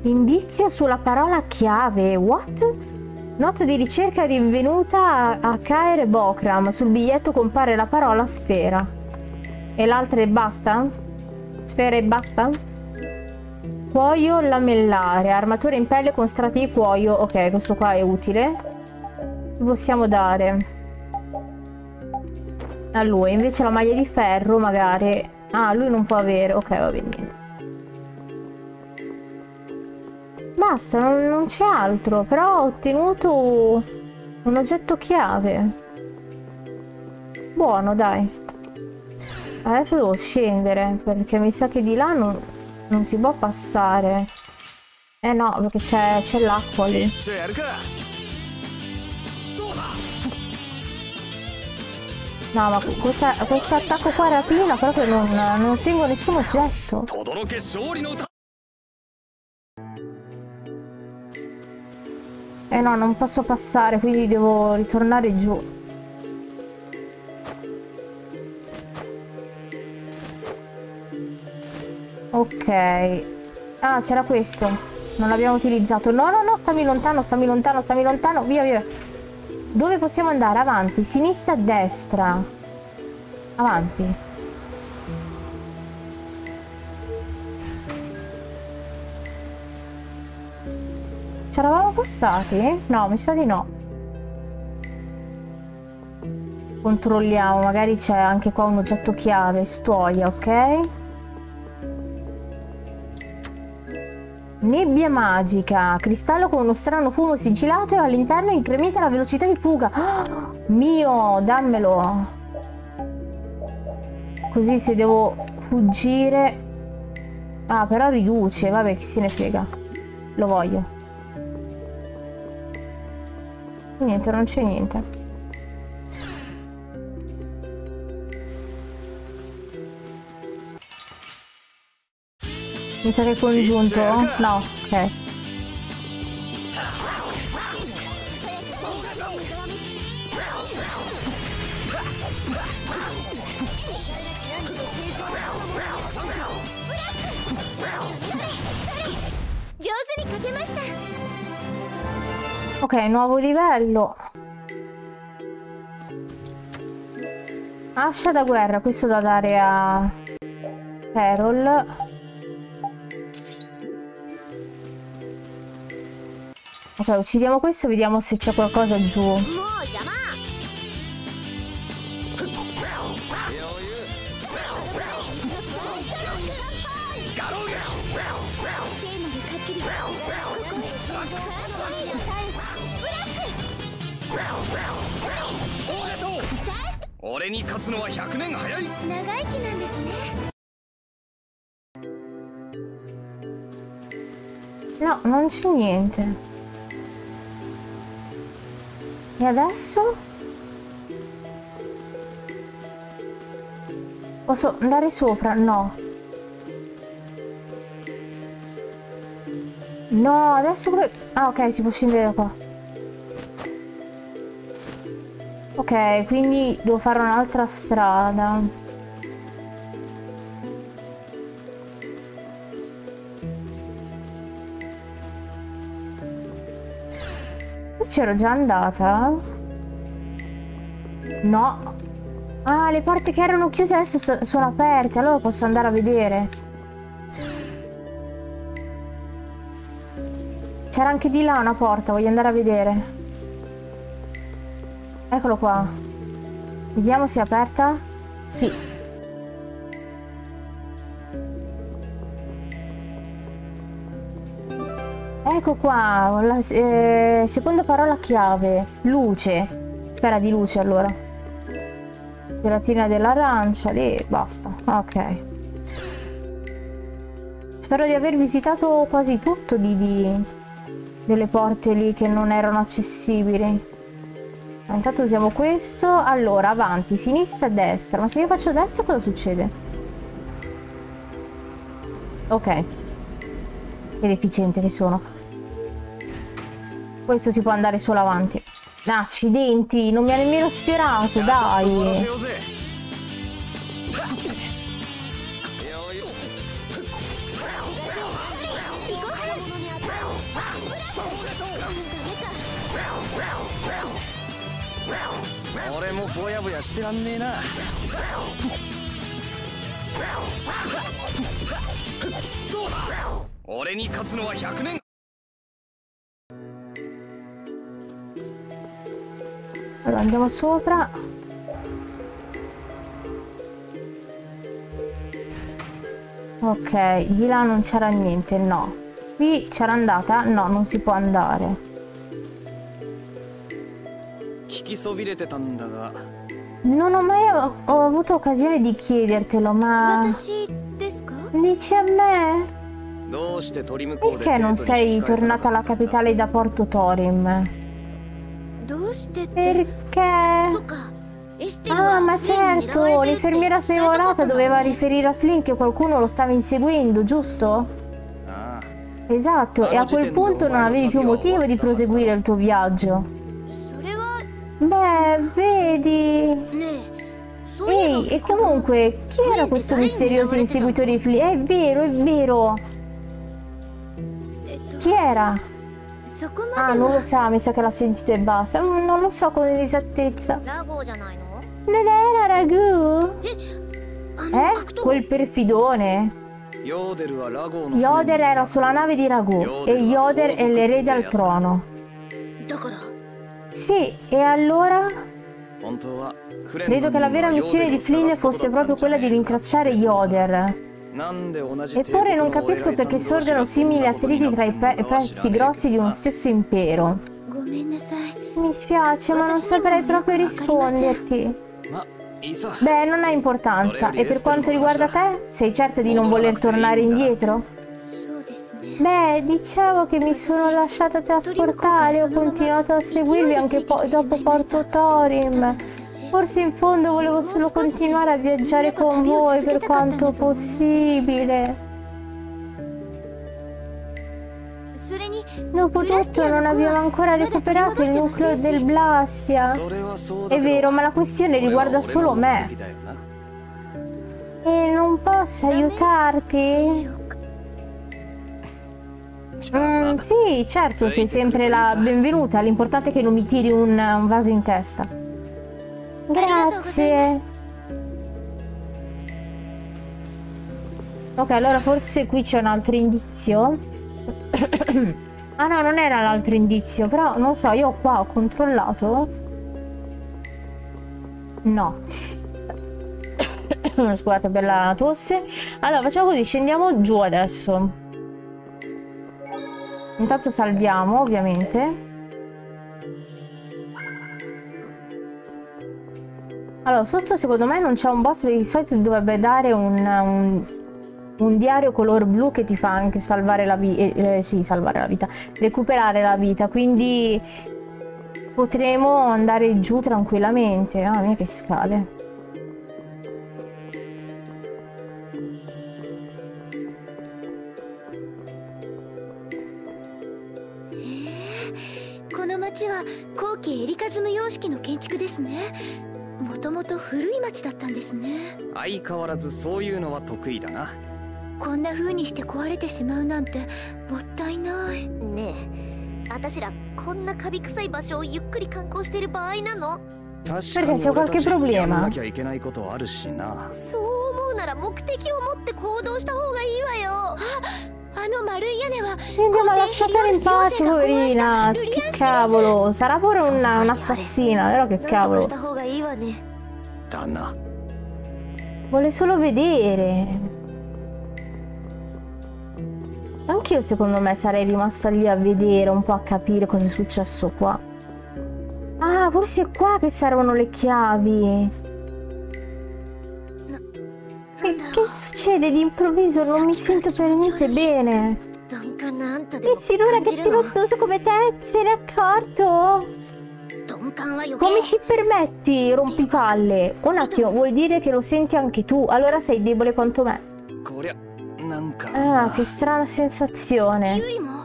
Indizio sulla parola chiave. What? Nota di ricerca rinvenuta a Kaer Bokram. Sul biglietto compare la parola sfera. E l'altra e basta? Sfera e basta? Cuoio lamellare. Armatura in pelle con strati di cuoio. Ok, questo qua è utile. Possiamo dare a lui. Invece la maglia di ferro magari... Ah, lui non può avere. Ok, va bene, niente. Basta, non c'è altro. Però ho ottenuto un oggetto chiave. Buono, dai. Adesso devo scendere, perché mi sa che di là non si può passare. Eh no, perché c'è l'acqua lì. No, ma questo attacco qua rapina, però che non ottengo nessun oggetto. Eh no, non posso passare, quindi devo ritornare giù. Ok. Ah, c'era questo. Non l'abbiamo utilizzato. No, no, no, stammi lontano, stammi lontano, stammi lontano. Via, via. Dove possiamo andare? Avanti, sinistra, destra. Avanti. Ci eravamo passati? No, mi sa di no. Controlliamo, magari c'è anche qua un oggetto chiave. Stuoia, ok? Nebbia magica. Cristallo con uno strano fumo sigillato e all'interno incrementa la velocità di fuga. Oh, mio, dammelo. Così se devo fuggire... Ah, però riduce. Vabbè, chi se ne frega. Lo voglio. Niente, non c'è niente. Mi sa che è congiunto? No, ok. Ok, nuovo livello. Ascia da guerra, questo da dare a Carol. Ok, uccidiamo questo e vediamo se c'è qualcosa giù. No, non c'è niente. E adesso? Posso andare sopra? No. No, adesso come... Ah, ok, si può scendere da qua. Ok, quindi devo fare un'altra strada. C'ero già andata? No. Ah, le porte che erano chiuse adesso sono aperte, allora posso andare a vedere. C'era anche di là una porta, voglio andare a vedere. Eccolo qua. Vediamo se è aperta. Sì. Ecco qua, la seconda parola chiave, luce. Spera di luce allora. Gelatina dell'arancia, lì, basta. Ok. Spero di aver visitato quasi tutto delle porte lì che non erano accessibili. Intanto usiamo questo. Allora, avanti, sinistra e destra. Ma se io faccio destra cosa succede? Ok. Che deficiente che sono. Questo si può andare solo avanti. Accidenti, non mi ha nemmeno sfiorato, dai. 俺もぼやぼやしてらんねえな。そうだ、俺に勝つのは100年。 Allora andiamo sopra. Ok, di là non c'era niente, no. Qui c'era andata? No, non si può andare. 聞きそびれてたんだが。 Non ho mai ho avuto occasione di chiedertelo, ma 私ですか？ dici a me? どうして鳥向こうで Perché non sei tornata alla capitale da Porto Torim? どうしてって。 Perché? そっか。エステル Ah, は ma フリンに狙われ certo, てるって l'infermiera 伝えたかった smemorata んだ doveva もんね。 riferire a Flynn che qualcuno lo stava inseguendo, giusto? ああ、 Esatto, e a quel punto non avevi più motivo di proseguire il tuo viaggio. それは Beh, vedi. ねえ、そういうの Ehi, e comunque, chi era questo misterioso inseguitore di Flynn? È vero, è vero. えっと Chi era? そこま Ah, で non は lo sa, mi sa che l'ha sentito e basta. Non lo so con esattezza. ラゴーじゃないの？ Non era Ragù? あの悪党。 Quel perfidone? ヨーデルはラゴーの Yoder era sulla nave di Ragù e Yoder è l'erede al trono. だから Sì, e allora? 本当は Credo che la vera missione di Flynn fosse proprio quella di rintracciare Yoder. なんで同じ Eppure non capisco perché sorgano simili attriti tra i pezzi grossi di uno stesso impero. ごめんなさい。 Mi spiace, ma non saprei proprio risponderti. ま、いいさ。 Beh, non ha importanza. E per quanto riguarda te? Sei certa di non voler tornare indietro? そうですね。 Beh, dicevo che mi sono lasciata trasportare, ho continuato a seguirvi anche dopo Porto Torim. Forse in fondo volevo solo continuare a viaggiare con voi per quanto possibile. それに Dopotutto non abbiamo ancora recuperato il nucleo del Blastia. それはそうだ È けど vero, ma la questione riguarda solo me. 俺の目的だよな。 E non posso aiutarti? じゃあ Sì, certo, sei sempre la benvenuta. L'importante è che non mi tiri un vaso in testa. Grazie. Ok, allora forse qui c'è un altro indizio. Ah no, non era l'altro indizio, però non so, io qua ho controllato. No. Scusate per la tosse. Allora facciamo così, scendiamo giù adesso. Intanto salviamo, ovviamente. Allora, sotto secondo me non c'è un boss, perché di solito dovrebbe dare un diario color blu che ti fa anche salvare la vita. Sì, salvare la vita. Recuperare la vita, quindi potremo andare giù tranquillamente. Ah, mia che scale. 後期エリカズム様式の建築ですね。もともと古い町だったんですね。 相変わらずそういうのは得意だな。 こんな風にして壊れてしまうなんてもったいない。 ねえ、あたしらこんなカビ臭い場所をゆっくり観光してる場合なの？ 確かに俺たちやんなきゃいけないことあるしな。 そう思うなら目的を持って行動した方がいいわよ。 あの丸い屋根は Ma lasciatela in pace, poverina. Che cavolo, sarà pure un'assassina, però che cavolo. Vuole solo vedere. Anch'io secondo me sarei rimasta lì a vedere, un po' a capire cosa è successo qua. Ah, forse è qua che servono le chiavi. Che succede di improvviso? Non mi sento per niente bene. E Siruna cattivottoso come te, se n'è accorto? Come ci permetti, rompipalle? Un attimo, vuol dire che lo senti anche tu, allora sei debole quanto me. Ah, che strana sensazione.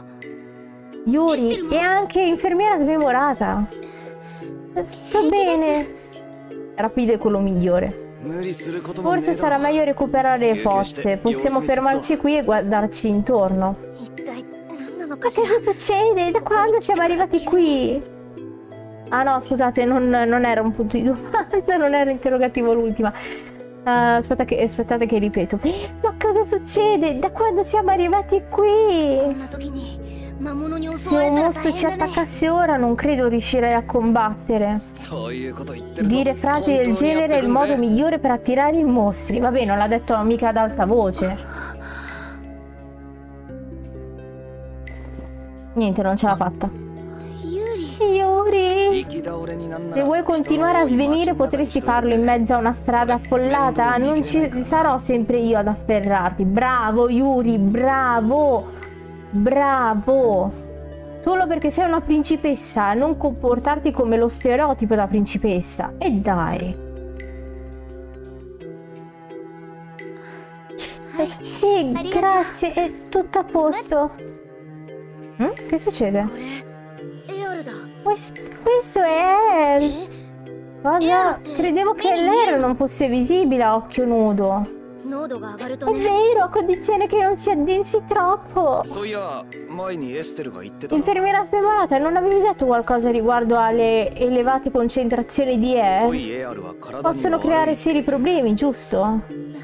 Yuri, e anche infermiera smemorata. Sto bene. Rapido è quello migliore. Forse sarà meglio recuperare le forze. Possiamo fermarci qui e guardarci intorno. の Ma かしら。 cosa succede? Da quando siamo arrivati qui? Ah no, scusate, non era un punto di domanda, non era interrogativo l'ultima. Aspettate che ripeto. Ma cosa succede? Da quando siamo arrivati こ qui? んな時に魔物に襲 Se われ un たら mostro 大 ci 変だね。 attaccasse ora non credo riuscirei a combattere. そういうこと言ってると Dire frasi del 本当にやっ genere て è く il んぜ modo migliore per attirare i mostri. Vabbè, non l'ha detto mica ad alta voce. Niente, non ce l'ha fatta. ユーリ Yuri, 行き倒れになんな se ら vuoi continuare a 人の多い街 svenire の中に potresti 一人 farlo in で mezzo a una strada affollata. Non ci sarò sempre io ad afferrarti. Bravo Yuri, bravo. Bravo. Solo perché sei una principessa, non comportarti come lo stereotipo da principessa. E dai. Sì, grazie, è tutto a posto. Che succede? これエアルだ。 Questo è... え Cosa? Credevo che l'aereo non fosse visibile a occhio nudo. 濃度が上がると È ね。 vero, a condizione che non si addensi troppo. そういや前にエステルが言ってたな Infermiera spemolata, non avevi detto qualcosa riguardo alle elevate concentrazioni di 濃 E? いエアルは体に Possono も creare 悪い seri problemi, giusto? はい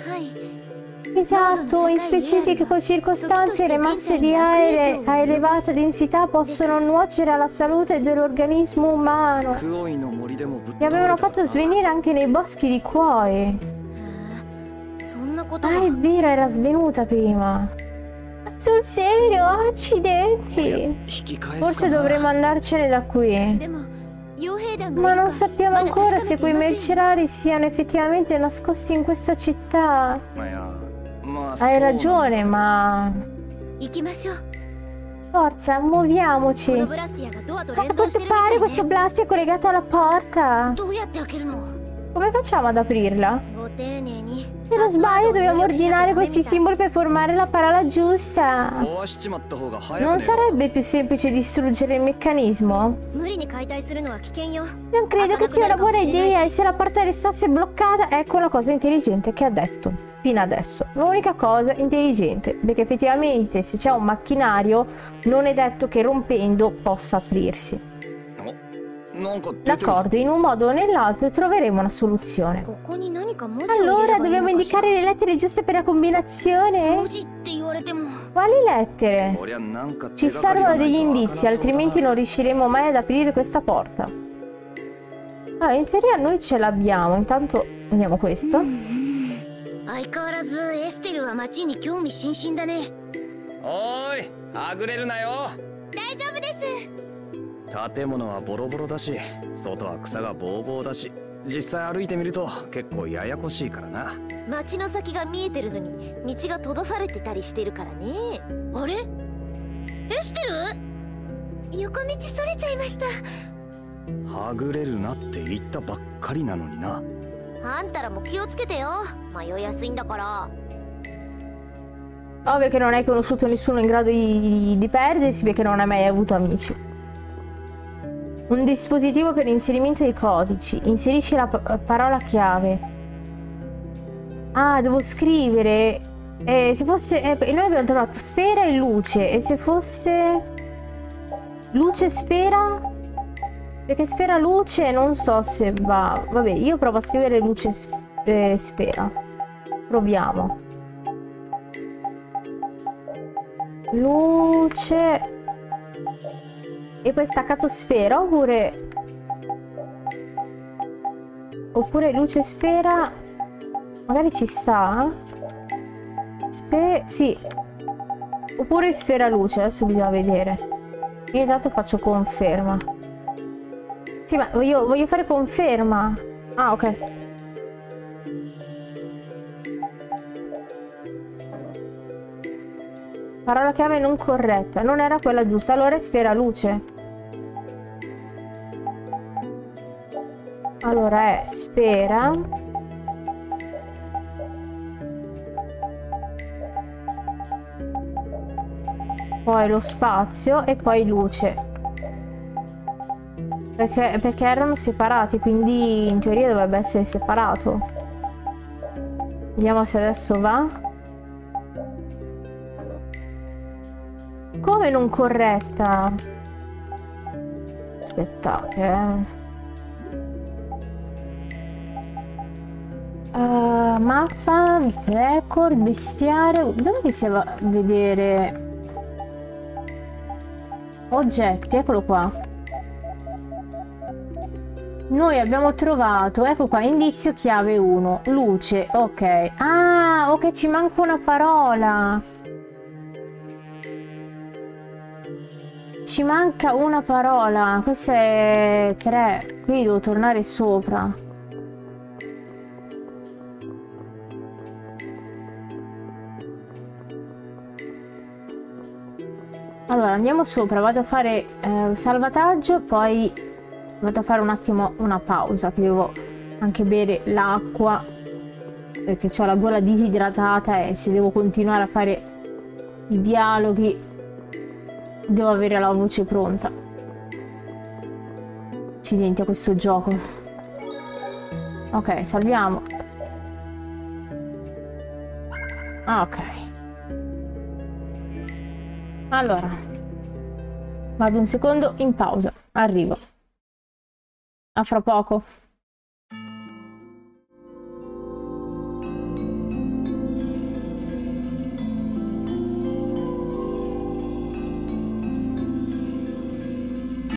Esatto, in specifiche circostanze le masse di aere a elevata densità possono nuocere alla salute dell'organismo umano. クオイの森でもぶっ Mi 倒れ avevano たから fatto な svenire anche nei boschi di Kuoi. そんなこと Ah, が。 è vero, era svenuta prima. Sul serio, accidenti. 引き返す Forse かな dovremmo andarcene da qui. でも傭兵団 Ma がいる non か sappiamo まだ ancora 確か se めて quei いません mercenari siano effettivamente nascosti in questa città. まあいやまあ Hai ragione, ma... 行きましょう Forza, こ muoviamoci. のブラスティアがドアと A 連動し quanto てるみた pare い questo ね。 blast è collegato alla porta. どうやって開けるの？ Come facciamo ad aprirla? ご丁寧に。 Se non sbaglio dobbiamo ordinare questi パスワードを入力しなきゃダメみたい。 simboli per formare la parola giusta. 壊しちまった方が早く Non ねえか sarebbe più semplice distruggere il meccanismo? 無理に解体するのは危険よ。 Non credo che sia una buona idea e se la porta restasse bloccata, ecco la cosa intelligente che ha detto fino adesso. L'unica cosa intelligente, perché effettivamente se c'è un macchinario non è detto che rompendo possa aprirsi. おなんか出てるぞ D'accordo, in un modo o nell'altro troveremo una soluzione. ここに何か文字を入れ Allora ればいい dobbiamo のかしら。 indicare le lettere giuste per la combinazione? 文字って言われても。 Quali lettere? こりゃなんか Ci 手がかりが servono ない degli とわから indizi, んそうだな altrimenti non riusciremo mai ad aprire questa porta. Allora, in teoria noi ce l'abbiamo. Intanto vediamo questo. 相変わらずエステルは街に興味津々だね。 おーいはぐれるなよ大丈夫です建物はボロボロだし外は草がぼうぼうだし実際歩いてみると結構ややこしいからな街の先が見えてるのに道が閉ざされてたりしてるからね。あれ？エステル？ 横道それちゃいましたはぐれるなって言ったばっかりなのになあんたらも気をつけてよ。迷いやすいんだから。 Ovvio che non hai conosciuto nessuno in grado di perdersi perché non hai mai avuto amici. Un dispositivo per l'inserimento dei codici. Inserisci la parola chiave. Ah, devo scrivere. Se fosse... noi abbiamo trovato sfera e luce. E se fosse... luce sfera? Perché sfera luce non so se va... Vabbè, io provo a scrivere luce sfera. Proviamo. Luce. E poi staccato sfera oppure... Oppure luce sfera... Magari ci sta. Sì. Oppure sfera luce, adesso bisogna vedere. Io intanto faccio conferma. Sì, ma voglio fare conferma. Ah, ok. Parola chiave non corretta. Non era quella giusta. Allora è sfera luce. Allora è sfera. Poi lo spazio e poi luce. Perché erano separati, quindi in teoria dovrebbe essere separato. Vediamo se adesso va. Come come non corretta? Aspettate. Mappa, record, bestiario. Dove che si va a vedere? Oggetti, eccolo qua. Noi abbiamo trovato, ecco qua, indizio chiave 1, luce, ok. Ah, ok, ci manca una parola. Ci manca una parola. Questa è 3, qui devo tornare sopra. Allora, andiamo sopra, vado a fare salvataggio, poi vado a fare un attimo una pausa, che devo anche bere l'acqua, perché ho la gola disidratata e se devo continuare a fare i dialoghi devo avere la voce pronta. Accidenti a questo gioco. Ok, salviamo. Ok. Allora, vado un secondo in pausa, arrivo. A fra poco.